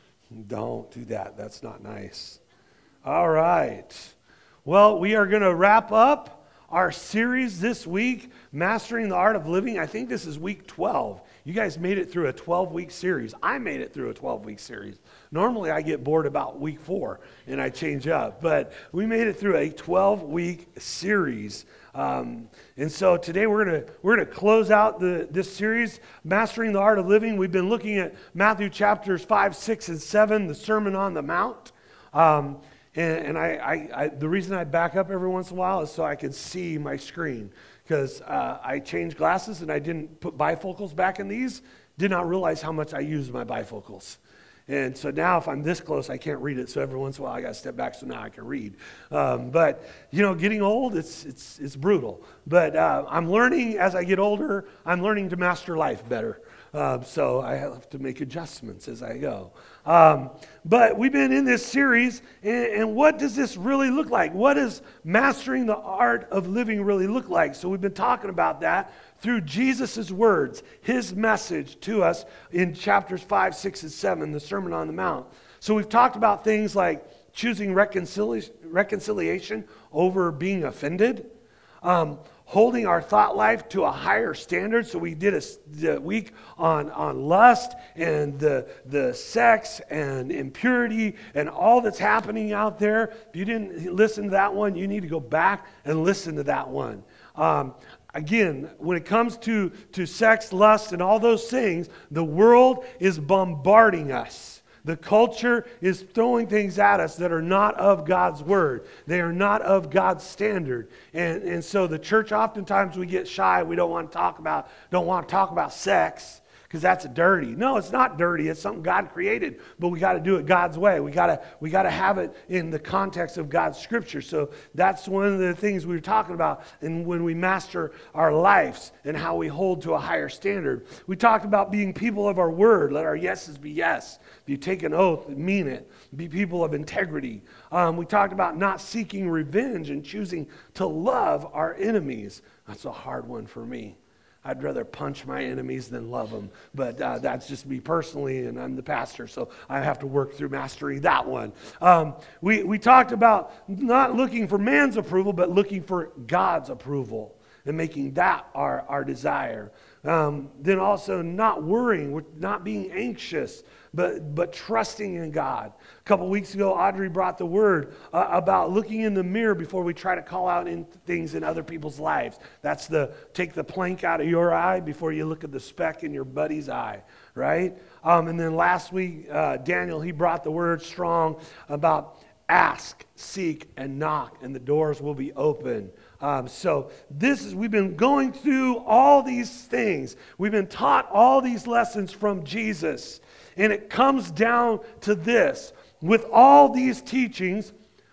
Don't do that. That's not nice. All right. Well, we are going to wrap up our series this week, Mastering the Art of Living. I think this is week twelve. You guys made it through a twelve-week series. I made it through a twelve-week series. Normally, I get bored about week four, and I change up. But we made it through a twelve-week series. Um, and so today we're going to we're going to close out the this series, Mastering the Art of Living. We've been looking at Matthew chapters five, six, and seven, the Sermon on the Mount. Um, and and I, I, I the reason I back up every once in a while is so I can see my screen. Because uh, I changed glasses and I didn't put bifocals back in these. Did not realize how much I used my bifocals. And so now if I'm this close, I can't read it. So every once in a while, I got to step back so now I can read. Um, but, you know, getting old, it's it's it's brutal. But uh, I'm learning as I get older, I'm learning to master life better. Uh, so I have to make adjustments as I go. Um, but we've been in this series, and, and what does this really look like? What does mastering the art of living really look like? So we've been talking about that through Jesus' words, his message to us in chapters five, six, and seven, the Sermon on the Mount. So we've talked about things like choosing reconcili- reconciliation over being offended, um, holding our thought life to a higher standard. So we did a, the week on, on lust and the, the sex and impurity and all that's happening out there. If you didn't listen to that one, you need to go back and listen to that one. Um, Again, when it comes to, to sex, lust, and all those things, the world is bombarding us. The culture is throwing things at us that are not of God's word. They are not of God's standard. And, and so the church, oftentimes we get shy. We don't want to talk about, don't want to talk about sex because that's dirty. No, it's not dirty. It's something God created, but we got to do it God's way. We got to we got to have it in the context of God's scripture. So that's one of the things we were talking about. And when we master our lives and how we hold to a higher standard, we talked about being people of our word. Let our yeses be yes. If you take an oath, mean it. Be people of integrity. Um, we talked about not seeking revenge and choosing to love our enemies. That's a hard one for me. I'd rather punch my enemies than love them. But uh, that's just me personally, and I'm the pastor, so I have to work through mastering that one. Um, we, we talked about not looking for man's approval, but looking for God's approval and making that our, our desire. Um, then also not worrying, not being anxious, but, but trusting in God. A couple weeks ago, Audrey brought the word uh, about looking in the mirror before we try to call out in things in other people's lives. That's the take the plank out of your eye before you look at the speck in your buddy's eye, right? Um, and then last week, uh, Daniel, he brought the word strong about ask, seek, and knock, and the doors will be open. Um, so this is, we've been going through all these things. We've been taught all these lessons from Jesus. And it comes down to this. With all these teachings,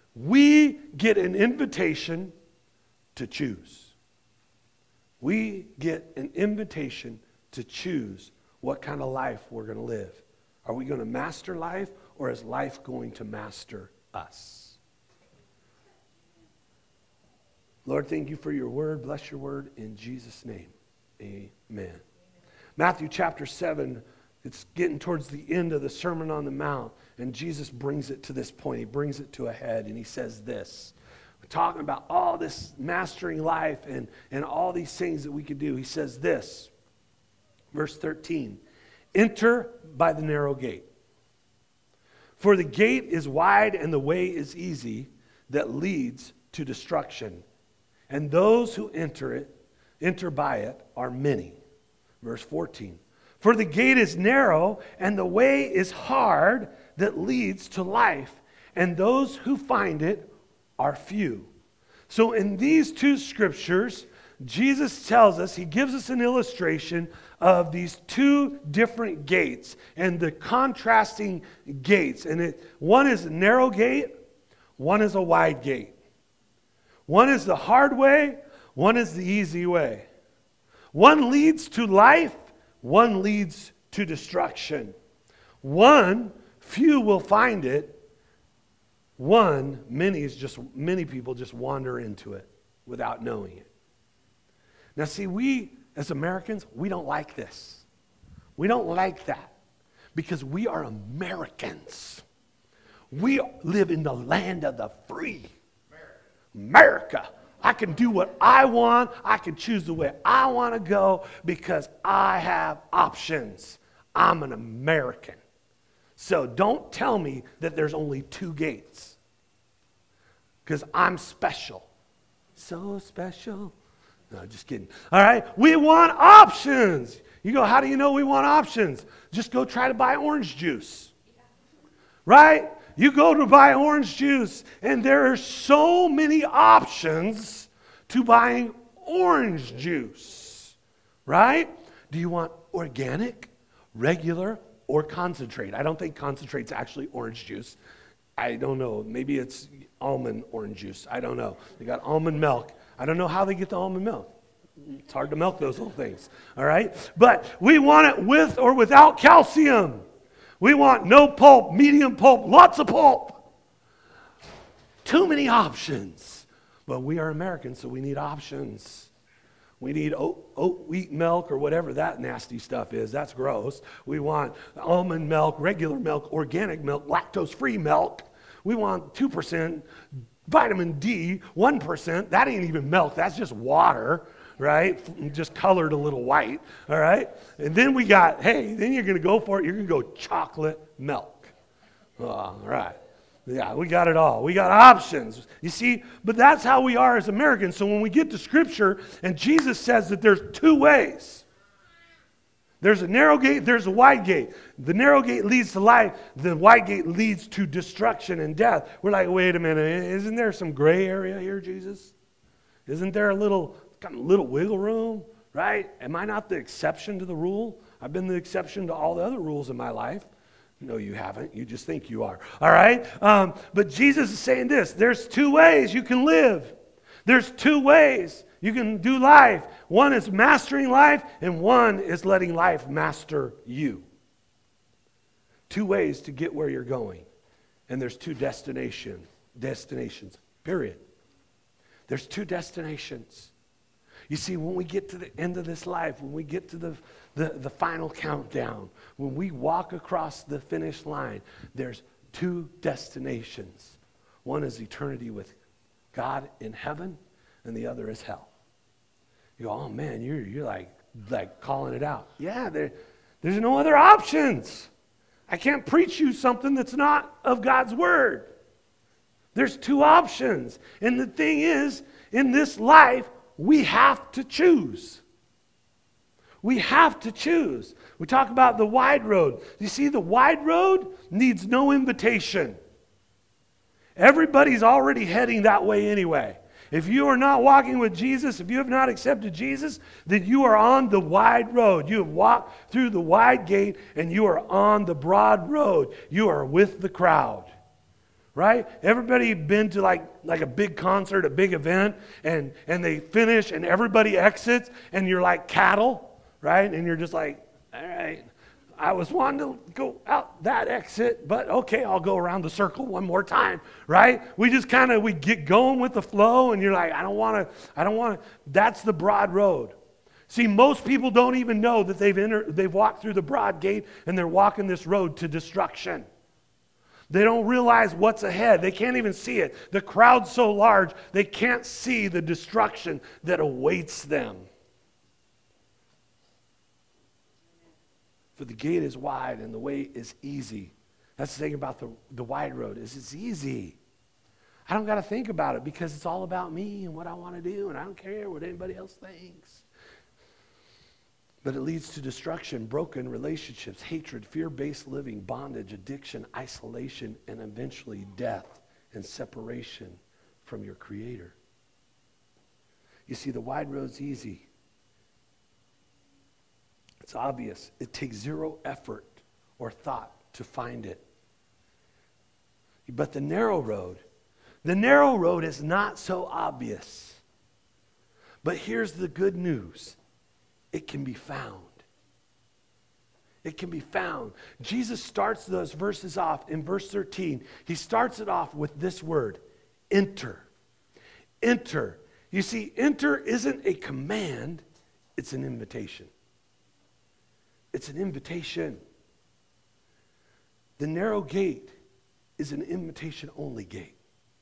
we get an invitation to choose. We get an invitation to choose what kind of life we're going to live. Are we going to master life, or is life going to master us? Lord, thank you for your word. Bless your word in Jesus' name. Amen. Matthew chapter seven, it's getting towards the end of the Sermon on the Mount, and Jesus brings it to this point. He brings it to a head, and he says this. We're talking about all this mastering life and, and all these things that we could do. He says this, verse thirteen, enter by the narrow gate. For the gate is wide and the way is easy that leads to destruction. And those who enter it, enter by it, are many. Verse fourteen. For the gate is narrow and the way is hard that leads to life, and those who find it are few. So in these two scriptures, Jesus tells us, he gives us an illustration of these two different gates and the contrasting gates. And it, one is a narrow gate, one is a wide gate. One is the hard way, one is the easy way. One leads to life, one leads to destruction. One, few will find it. One, many is just many people just wander into it without knowing it. Now see, we as Americans, we don't like this. We don't like that because we are Americans. We live in the land of the free. America. I can do what I want. I can choose the way I want to go because I have options. I'm an American. So don't tell me that there's only two gates because I'm special. So special. No, just kidding. All right, we want options. You go, how do you know we want options? Just go try to buy orange juice. Right? You go to buy orange juice, and there are so many options to buying orange juice. Right? Do you want organic, regular, or concentrate? I don't think concentrate's actually orange juice. I don't know. Maybe it's almond orange juice. I don't know. They got almond milk. I don't know how they get the almond milk. It's hard to milk those little things. All right? But we want it with or without calcium. We want no pulp, medium pulp, lots of pulp. Too many options. But we are Americans, so we need options. We need oat, oat wheat milk or whatever that nasty stuff is. That's gross. We want almond milk, regular milk, organic milk, lactose-free milk. We want two percent vitamin D, one percent. That ain't even milk. That's just water, right? Just colored a little white, all right? And then we got, hey, then you're going to go for it. You're going to go chocolate milk. All right. Yeah, we got it all. We got options. You see, but that's how we are as Americans. So when we get to Scripture and Jesus says that there's two ways. There's a narrow gate, there's a wide gate. The narrow gate leads to life. The wide gate leads to destruction and death. We're like, wait a minute, isn't there some gray area here, Jesus? Isn't there a little, kind of little wiggle room, right? Am I not the exception to the rule? I've been the exception to all the other rules in my life. No, you haven't. You just think you are. All right? Um, but Jesus is saying this. There's two ways you can live. There's two ways you can do life. One is mastering life, and one is letting life master you. Two ways to get where you're going. And there's two destination, destinations, period. There's two destinations. You see, when we get to the end of this life, when we get to the, the, the final countdown, when we walk across the finish line, there's two destinations. One is eternity with God in heaven, and the other is hell. You go, oh man, you're, you're like, like calling it out. Yeah, there, there's no other options. I can't preach you something that's not of God's word. There's two options. And the thing is, in this life, we have to choose. We have to choose. We talk about the wide road. You see, the wide road needs no invitation. Everybody's already heading that way anyway. If you are not walking with Jesus, if you have not accepted Jesus, then you are on the wide road. You have walked through the wide gate and you are on the broad road. You are with the crowd. Right? Everybody been to like, like a big concert, a big event, and, and they finish and everybody exits and you're like cattle, right? And you're just like, all right, I was wanting to go out that exit, but okay, I'll go around the circle one more time, right? We just kind of, we get going with the flow and you're like, I don't want to, I don't want to. That's the broad road. See, most people don't even know that they've entered, they've walked through the broad gate and they're walking this road to destruction. They don't realize what's ahead. They can't even see it. The crowd's so large, they can't see the destruction that awaits them. For the gate is wide and the way is easy. That's the thing about the, the wide road is it's easy. I don't got to think about it because it's all about me and what I want to do, and I don't care what anybody else thinks. But it leads to destruction, broken relationships, hatred, fear-based living, bondage, addiction, isolation, and eventually death and separation from your Creator. You see, the wide road's easy. It's obvious. It takes zero effort or thought to find it. But the narrow road, the narrow road is not so obvious. But here's the good news. It can be found. It can be found. Jesus starts those verses off in verse thirteen. He starts it off with this word, enter. Enter. You see, enter isn't a command, it's an invitation. It's an invitation. The narrow gate is an invitation-only gate.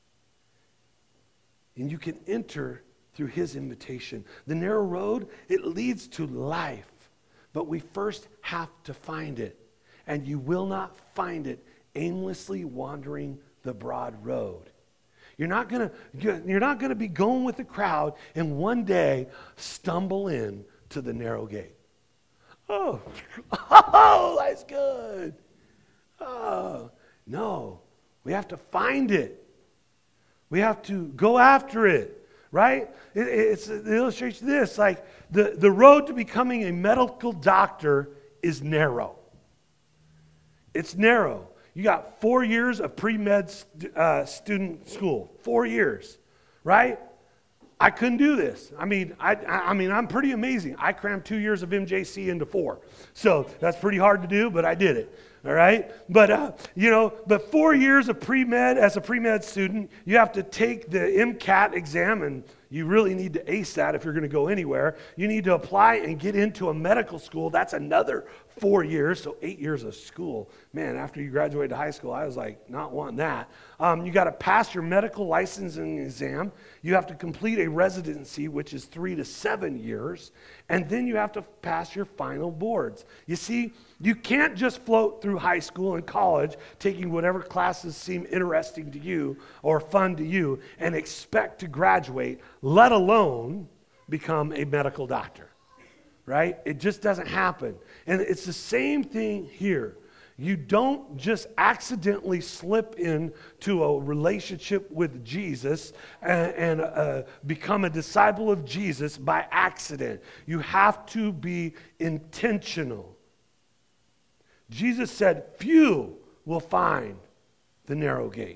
And you can enter through his invitation. The narrow road, it leads to life. But we first have to find it. And you will not find it aimlessly wandering the broad road. You're not gonna, you're not gonna be going with the crowd and one day stumble in to the narrow gate. Oh, oh, that's good. Oh, no, we have to find it. We have to go after it, right? It, it's, it illustrates this, like the, the road to becoming a medical doctor is narrow. It's narrow. You got four years of pre-med st- uh, student school, four years, right? I couldn't do this. I mean, I, I mean, I'm pretty amazing. I crammed two years of M J C into four. So that's pretty hard to do, but I did it. All right? But, uh, you know, but four years of pre-med, as a pre-med student, you have to take the MCAT exam, and you really need to ace that if you're going to go anywhere. You need to apply and get into a medical school. That's another four years, so eight years of school. Man, after you graduated high school, I was like, not wanting that. Um, you got to pass your medical licensing exam. You have to complete a residency, which is three to seven years. And then you have to pass your final boards. You see, you can't just float through high school and college, taking whatever classes seem interesting to you or fun to you, and expect to graduate, let alone become a medical doctor. Right? It just doesn't happen. And it's the same thing here. You don't just accidentally slip into a relationship with Jesus and, and uh, become a disciple of Jesus by accident. You have to be intentional. Jesus said, few will find the narrow gate.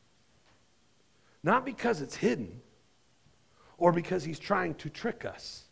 Not because it's hidden or because he's trying to trick us.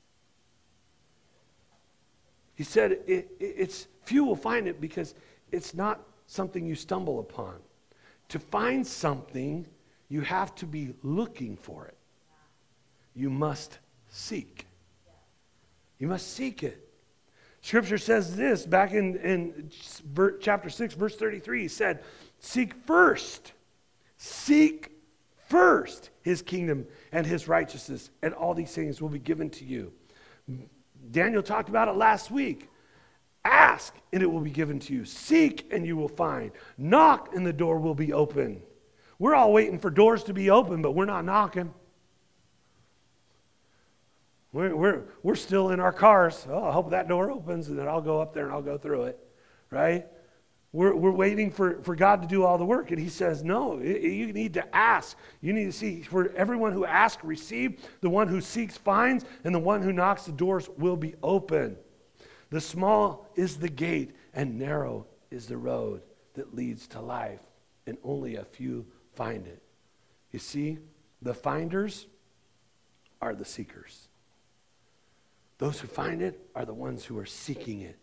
He said it, it, it's few will find it because it's not something you stumble upon. To find something, you have to be looking for it. You must seek. You must seek it. Scripture says this back in, in chapter six, verse thirty-three. He said, seek first, seek first his kingdom and his righteousness, and all these things will be given to you. Daniel talked about it last week. Ask, and it will be given to you. Seek, and you will find. Knock, and the door will be open. We're all waiting for doors to be open, but we're not knocking. We're, we're, we're still in our cars. Oh, I hope that door opens, and then I'll go up there and I'll go through it. Right? We're, we're waiting for, for God to do all the work. And he says, no, it, you need to ask. You need to see. For everyone who asks, receive. The one who seeks, finds. And the one who knocks, the doors will be open. The small is the gate, and narrow is the road that leads to life. And only a few find it. You see, the finders are the seekers. Those who find it are the ones who are seeking it.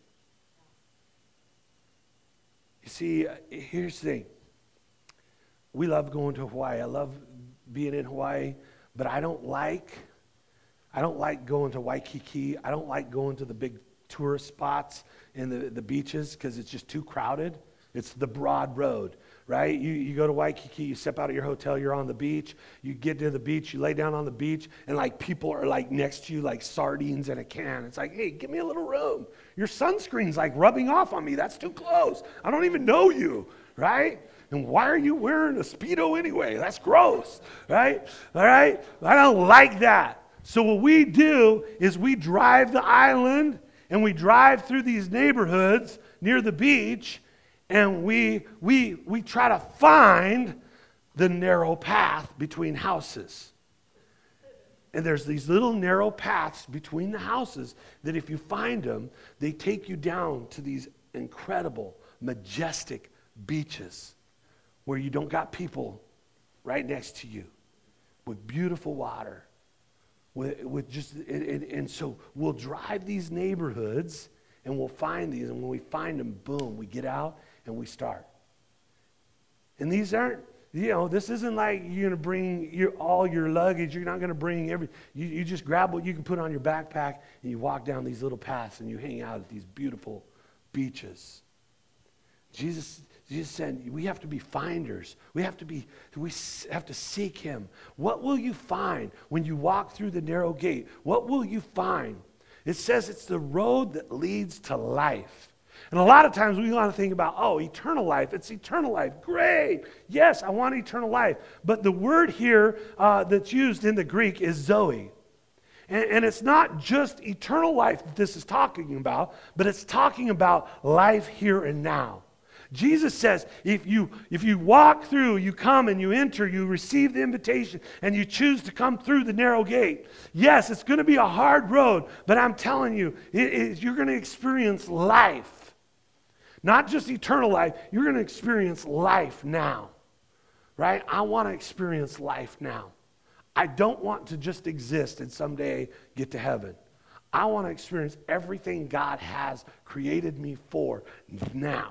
You see, here's the thing. We love going to Hawaii. I love being in Hawaii, but I don't like, I don't like going to Waikiki. I don't like going to the big tourist spots and the, the beaches because it's just too crowded. It's the broad road, right? You, you go to Waikiki, you step out of your hotel, you're on the beach. You get to the beach, you lay down on the beach, and like people are like next to you like sardines in a can. It's like, hey, give me a little room. Your sunscreen's like rubbing off on me. That's too close. I don't even know you, right? And why are you wearing a Speedo anyway? That's gross, right? All right? I don't like that. So what we do is we drive the island and we drive through these neighborhoods near the beach, and we, we, we try to find the narrow path between houses. And there's these little narrow paths between the houses that if you find them, they take you down to these incredible, majestic beaches where you don't got people right next to you, with beautiful water, with, with just, and, and, and so we'll drive these neighborhoods and we'll find these, and when we find them, boom, we get out and we start. And these aren't, you know, this isn't like you're going to bring your, all your luggage. You're not going to bring every, you, you just grab what you can put on your backpack and you walk down these little paths and you hang out at these beautiful beaches. Jesus, Jesus said we have to be finders. We have to be, we have to seek him. What will you find when you walk through the narrow gate? What will you find? It says it's the road that leads to life. And a lot of times we want to think about, oh, eternal life. It's eternal life. Great. Yes, I want eternal life. But the word here uh, that's used in the Greek is Zoe. And, and it's not just eternal life that this is talking about, but it's talking about life here and now. Jesus says, if you, if you walk through, you come and you enter, you receive the invitation, and you choose to come through the narrow gate. Yes, it's going to be a hard road, but I'm telling you, it, it, you're going to experience life. Not just eternal life, you're going to experience life now, right? I want to experience life now. I don't want to just exist and someday get to heaven. I want to experience everything God has created me for now.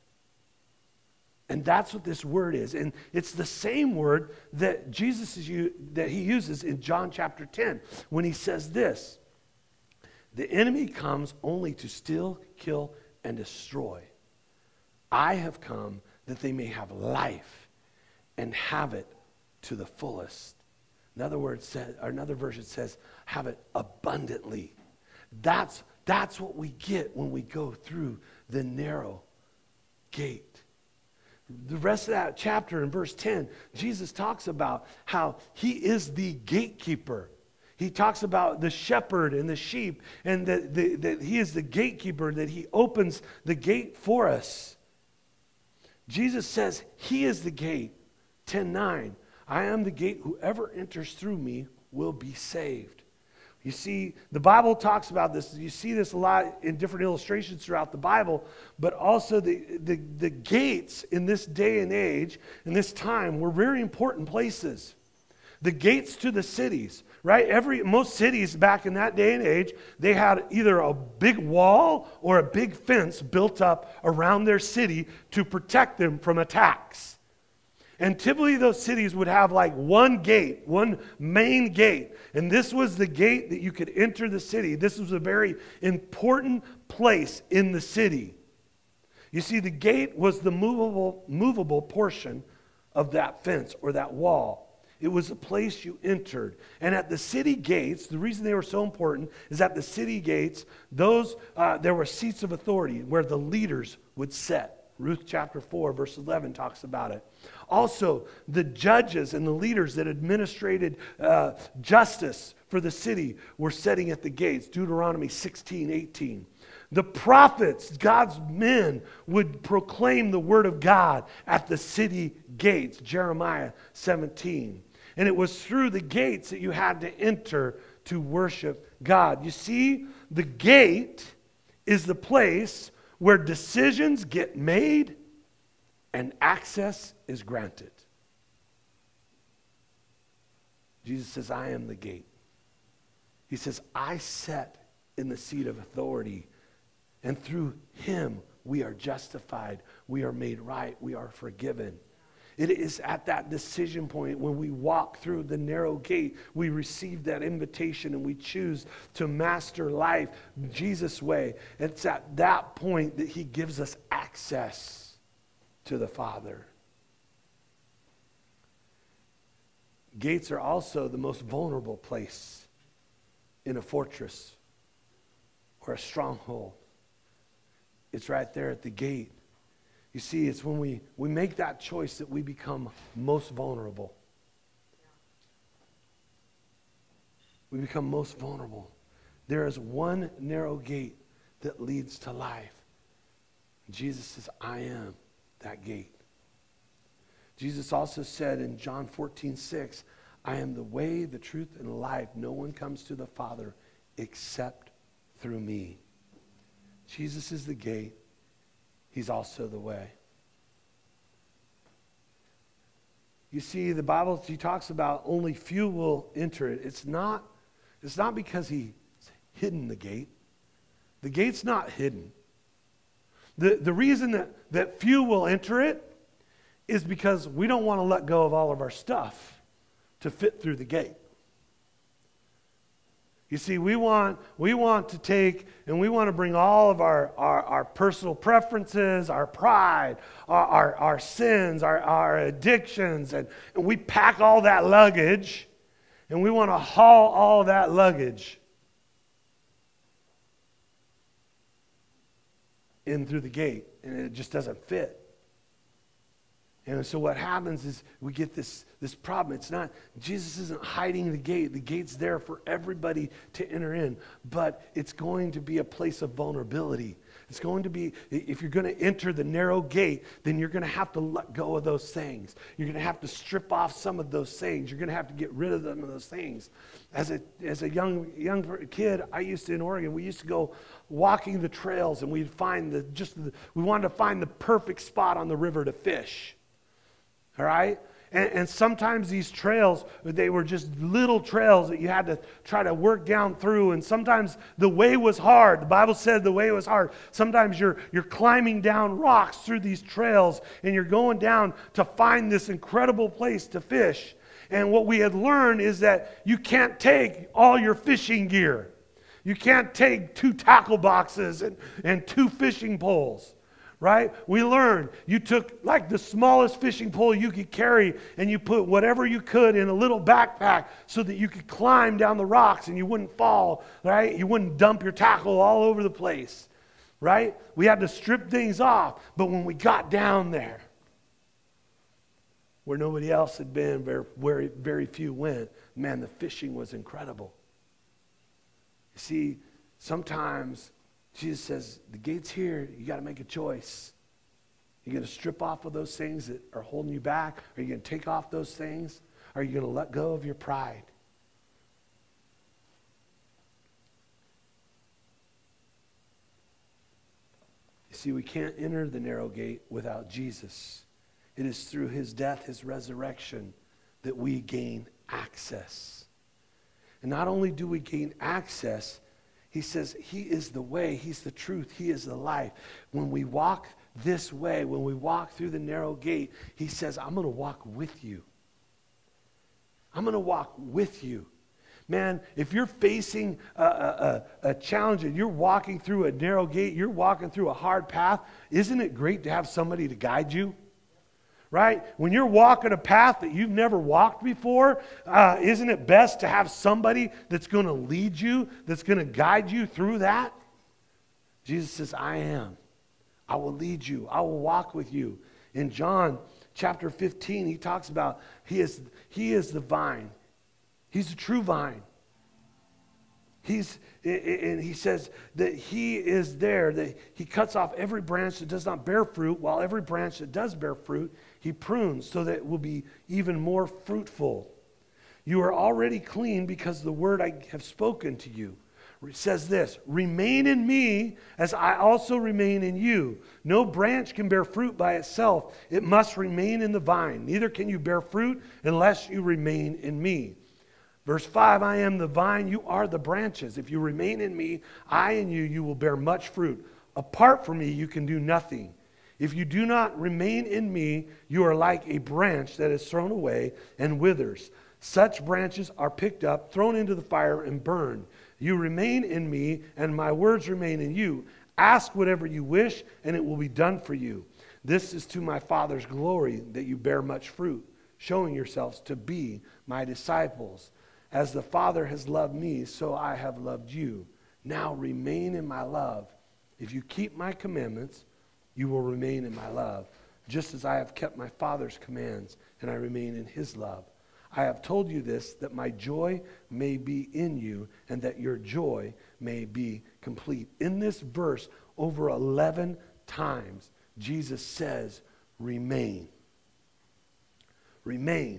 And that's what this word is. And it's the same word that Jesus is that he uses in John chapter ten when he says this: the enemy comes only to steal, kill, and destroy. I have come that they may have life and have it to the fullest. Another word says, or another version says, have it abundantly. That's, that's what we get when we go through the narrow gate. The rest of that chapter in verse ten, Jesus talks about how he is the gatekeeper. He talks about the shepherd and the sheep, and that, the, that he is the gatekeeper, that he opens the gate for us. Jesus says he is the gate. ten nine, I am the gate. Whoever enters through me will be saved. You see, the Bible talks about this. You see this a lot in different illustrations throughout the Bible, but also the, the, the gates in this day and age, in this time, were very important places. The gates to the cities, right? Every, most cities back in that day and age, they had either a big wall or a big fence built up around their city to protect them from attacks. And typically those cities would have like one gate, one main gate. And this was the gate that you could enter the city. This was a very important place in the city. You see, the gate was the movable, movable portion of that fence or that wall. It was a place you entered. And at the city gates, the reason they were so important is at the city gates, those uh, there were seats of authority where the leaders would sit. Ruth chapter four, verse eleven talks about it. Also, the judges and the leaders that administrated uh, justice for the city were sitting at the gates. Deuteronomy sixteen eighteen. The prophets, God's men, would proclaim the word of God at the city gates. Jeremiah seventeen. And it was through the gates that you had to enter to worship God. You see, the gate is the place where decisions get made and access is granted. Jesus says, I am the gate. He says, I sit in the seat of authority, and through him we are justified, we are made right, we are forgiven. It is at that decision point when we walk through the narrow gate, we receive that invitation and we choose to master life Jesus' way. It's at that point that he gives us access to the Father. Gates are also the most vulnerable place in a fortress or a stronghold. It's right there at the gate. You see, it's when we, we make that choice that we become most vulnerable. We become most vulnerable. There is one narrow gate that leads to life. Jesus says, I am that gate. Jesus also said in John fourteen six, I am the way, the truth, and the life. No one comes to the Father except through me. Jesus is the gate. He's also the way. You see, the Bible, he talks about only few will enter it. It's not, it's not because he's hidden the gate. The gate's not hidden. The, the reason that, that few will enter it is because we don't want to let go of all of our stuff to fit through the gate. You see, we want, we want to take and we want to bring all of our, our, our personal preferences, our pride, our, our, our sins, our, our addictions, and, and we pack all that luggage, and we want to haul all that luggage in through the gate, and it just doesn't fit. And so what happens is we get this, this problem. It's not, Jesus isn't hiding the gate. The gate's there for everybody to enter in, but it's going to be a place of vulnerability. It's going to be, if you're going to enter the narrow gate, then you're going to have to let go of those things. You're going to have to strip off some of those things. You're going to have to get rid of them of those things. As a, as a young, young kid, I used to, in Oregon, we used to go walking the trails, and we'd find the, just the, we wanted to find the perfect spot on the river to fish. All right? And, and sometimes these trails, they were just little trails that you had to try to work down through. And sometimes the way was hard. The Bible said the way was hard. Sometimes you're, you're climbing down rocks through these trails, and you're going down to find this incredible place to fish. And what we had learned is that you can't take all your fishing gear. You can't take two tackle boxes and, and two fishing poles. Right? We learned you took like the smallest fishing pole you could carry, and you put whatever you could in a little backpack so that you could climb down the rocks and you wouldn't fall, right? You wouldn't dump your tackle all over the place, right? We had to strip things off, but when we got down there, where nobody else had been, very, very, very few went, man, the fishing was incredible. You see, sometimes Jesus says, the gate's here. You got to make a choice. You're going to strip off of those things that are holding you back? Are you going to take off those things? Are you going to let go of your pride? You see, we can't enter the narrow gate without Jesus. It is through his death, his resurrection, that we gain access. And not only do we gain access, he says he is the way, he's the truth, he is the life. When we walk this way, when we walk through the narrow gate, he says, I'm going to walk with you. I'm going to walk with you. Man, if you're facing a, a, a challenge and you're walking through a narrow gate, you're walking through a hard path, isn't it great to have somebody to guide you? Right? When you're walking a path that you've never walked before, uh, isn't it best to have somebody that's going to lead you, that's going to guide you through that? Jesus says, I am. I will lead you. I will walk with you. In John chapter fifteen, he talks about he is, he is the vine. He's the true vine. He's, and he says that he is there, that he cuts off every branch that does not bear fruit, while every branch that does bear fruit, he prunes so that it will be even more fruitful. You are already clean because the word I have spoken to you. It says this, remain in me as I also remain in you. No branch can bear fruit by itself. It must remain in the vine. Neither can you bear fruit unless you remain in me. Verse five, I am the vine, you are the branches. If you remain in me, I in you, you will bear much fruit. Apart from me, you can do nothing. If you do not remain in me, you are like a branch that is thrown away and withers. Such branches are picked up, thrown into the fire, and burned. You remain in me, and my words remain in you. Ask whatever you wish, and it will be done for you. This is to my Father's glory, that you bear much fruit, showing yourselves to be my disciples. As the Father has loved me, so I have loved you. Now remain in my love. If you keep my commandments, you will remain in my love, just as I have kept my Father's commands, and I remain in his love. I have told you this, that my joy may be in you, and that your joy may be complete. In this verse, over eleven times, Jesus says, remain. Remain.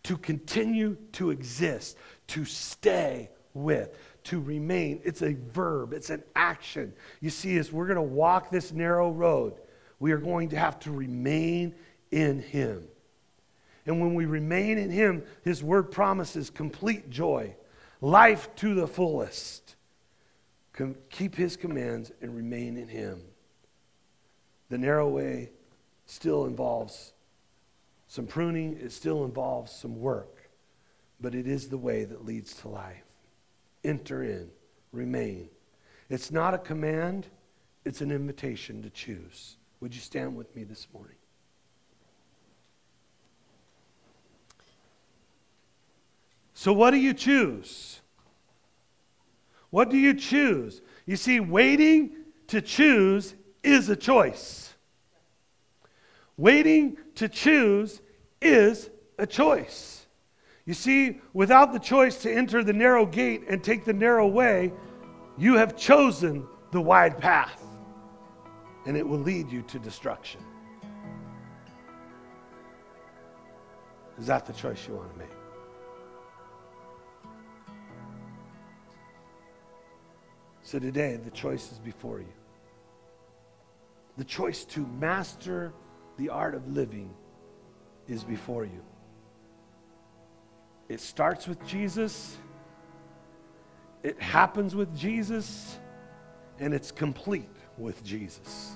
to continue to exist, to stay with, to remain. It's a verb, it's an action. You see, as we're going to walk this narrow road, we are going to have to remain in him. And when we remain in him, his word promises complete joy, life to the fullest. Com- keep his commands and remain in him. The narrow way still involves some pruning, it still involves some work, but it is the way that leads to life. Enter in, remain. It's not a command, it's an invitation to choose. Would you stand with me this morning? So what do you choose? What do you choose? You see, waiting to choose is a choice. Waiting to choose is a choice. You see, without the choice to enter the narrow gate and take the narrow way, you have chosen the wide path, and it will lead you to destruction. Is that the choice you want to make? So today, the choice is before you. The choice to master the art of living is before you. It starts with Jesus, it happens with Jesus, and it's complete with Jesus.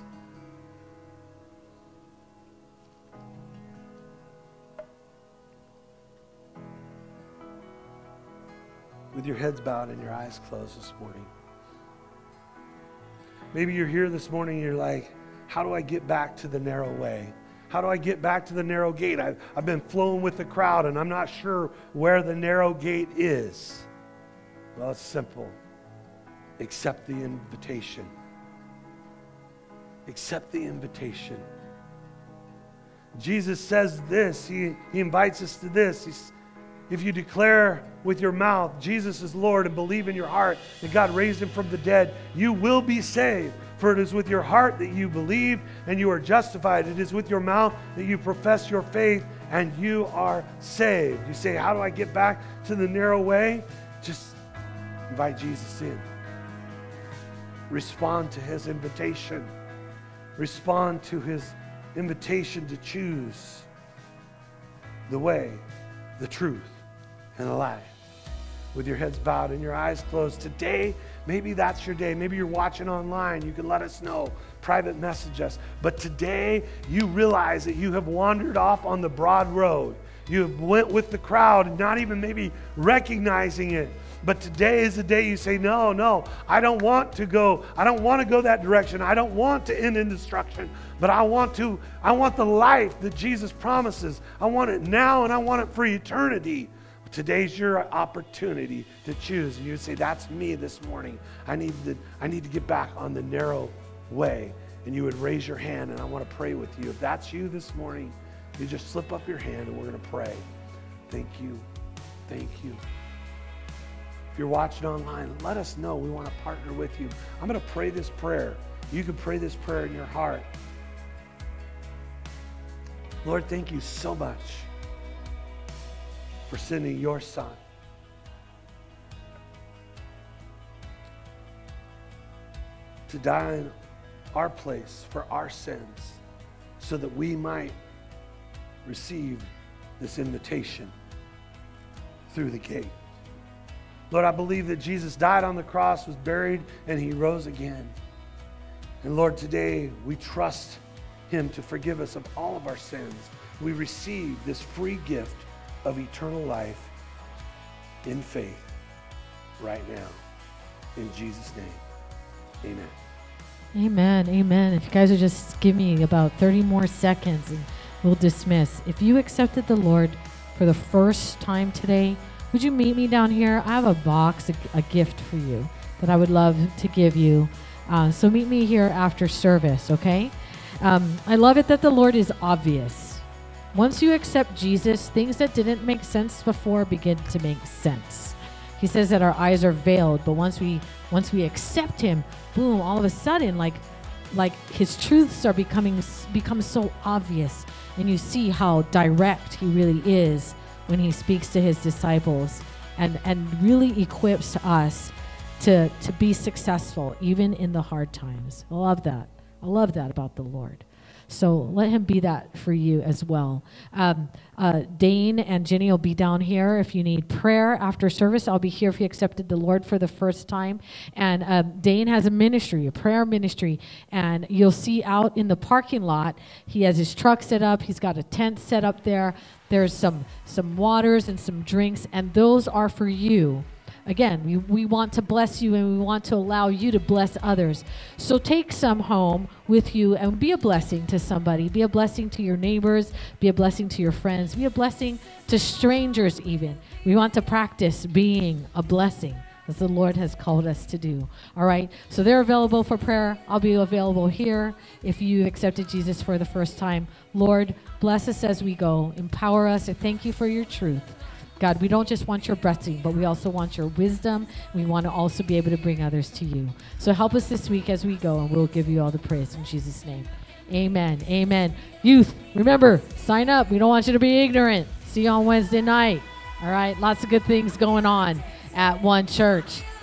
With your heads bowed and your eyes closed this morning. Maybe you're here this morning and you're like, how do I get back to the narrow way? How do I get back to the narrow gate? I've, I've been flowing with the crowd and I'm not sure where the narrow gate is. Well, it's simple. Accept the invitation. Accept the invitation. Jesus says this. He, he invites us to this. He's, if you declare with your mouth Jesus is Lord and believe in your heart that God raised him from the dead, you will be saved. For it is with your heart that you believe and you are justified. It is with your mouth that you profess your faith and you are saved. You say, how do I get back to the narrow way? Just invite Jesus in. Respond to his invitation. Respond to his invitation to choose the way, the truth, and the life. With your heads bowed and your eyes closed. Today, maybe that's your day. Maybe you're watching online. You can let us know. Private message us. But today, you realize that you have wandered off on the broad road. You have went with the crowd and not even maybe recognizing it. But today is the day you say, no, no, I don't want to go. I don't want to go that direction. I don't want to end in destruction. But I want to, I want the life that Jesus promises. I want it now and I want it for eternity. Today's your opportunity to choose. And you would say, that's me this morning. I need to, I need to get back on the narrow way. And you would raise your hand and I want to pray with you. If that's you this morning, you just slip up your hand and we're going to pray. Thank you. Thank you. If you're watching online, let us know. We want to partner with you. I'm going to pray this prayer. You can pray this prayer in your heart. Lord, thank you so much for sending your son to die in our place for our sins so that we might receive this invitation through the gate. Lord, I believe that Jesus died on the cross, was buried, and he rose again. And Lord, today we trust him to forgive us of all of our sins. We receive this free gift of eternal life in faith right now. In Jesus' name, amen. Amen, amen. If you guys would just give me about thirty more seconds and we'll dismiss. If you accepted the Lord for the first time today, would you meet me down here? I have a box, a, a gift for you that I would love to give you. Uh, so meet me here after service, okay? Um, I love it that the Lord is obvious. Once you accept Jesus, things that didn't make sense before begin to make sense. He says that our eyes are veiled, but once we once we accept him, boom, all of a sudden, like like his truths are becoming become so obvious, and you see how direct he really is when he speaks to his disciples and, and really equips us to, to be successful even in the hard times. I love that. I love that about the Lord. So let him be that for you as well. Um, uh, Dane and Jenny will be down here if you need prayer after service. I'll be here if you accepted the Lord for the first time. And um, Dane has a ministry, a prayer ministry. And you'll see out in the parking lot, he has his truck set up. He's got a tent set up there. There's some, some waters and some drinks. And those are for you. Again, we, we want to bless you and we want to allow you to bless others. So take some home with you and be a blessing to somebody. Be a blessing to your neighbors. Be a blessing to your friends. Be a blessing to strangers even. We want to practice being a blessing as the Lord has called us to do. All right? So they're available for prayer. I'll be available here if you accepted Jesus for the first time. Lord, bless us as we go. Empower us. I thank you for your truth. God, we don't just want your blessing, but we also want your wisdom. We want to also be able to bring others to you. So help us this week as we go, and we'll give you all the praise in Jesus' name. Amen. Amen. Youth, remember, sign up. We don't want you to be ignorant. See you on Wednesday night. All right? Lots of good things going on at One Church.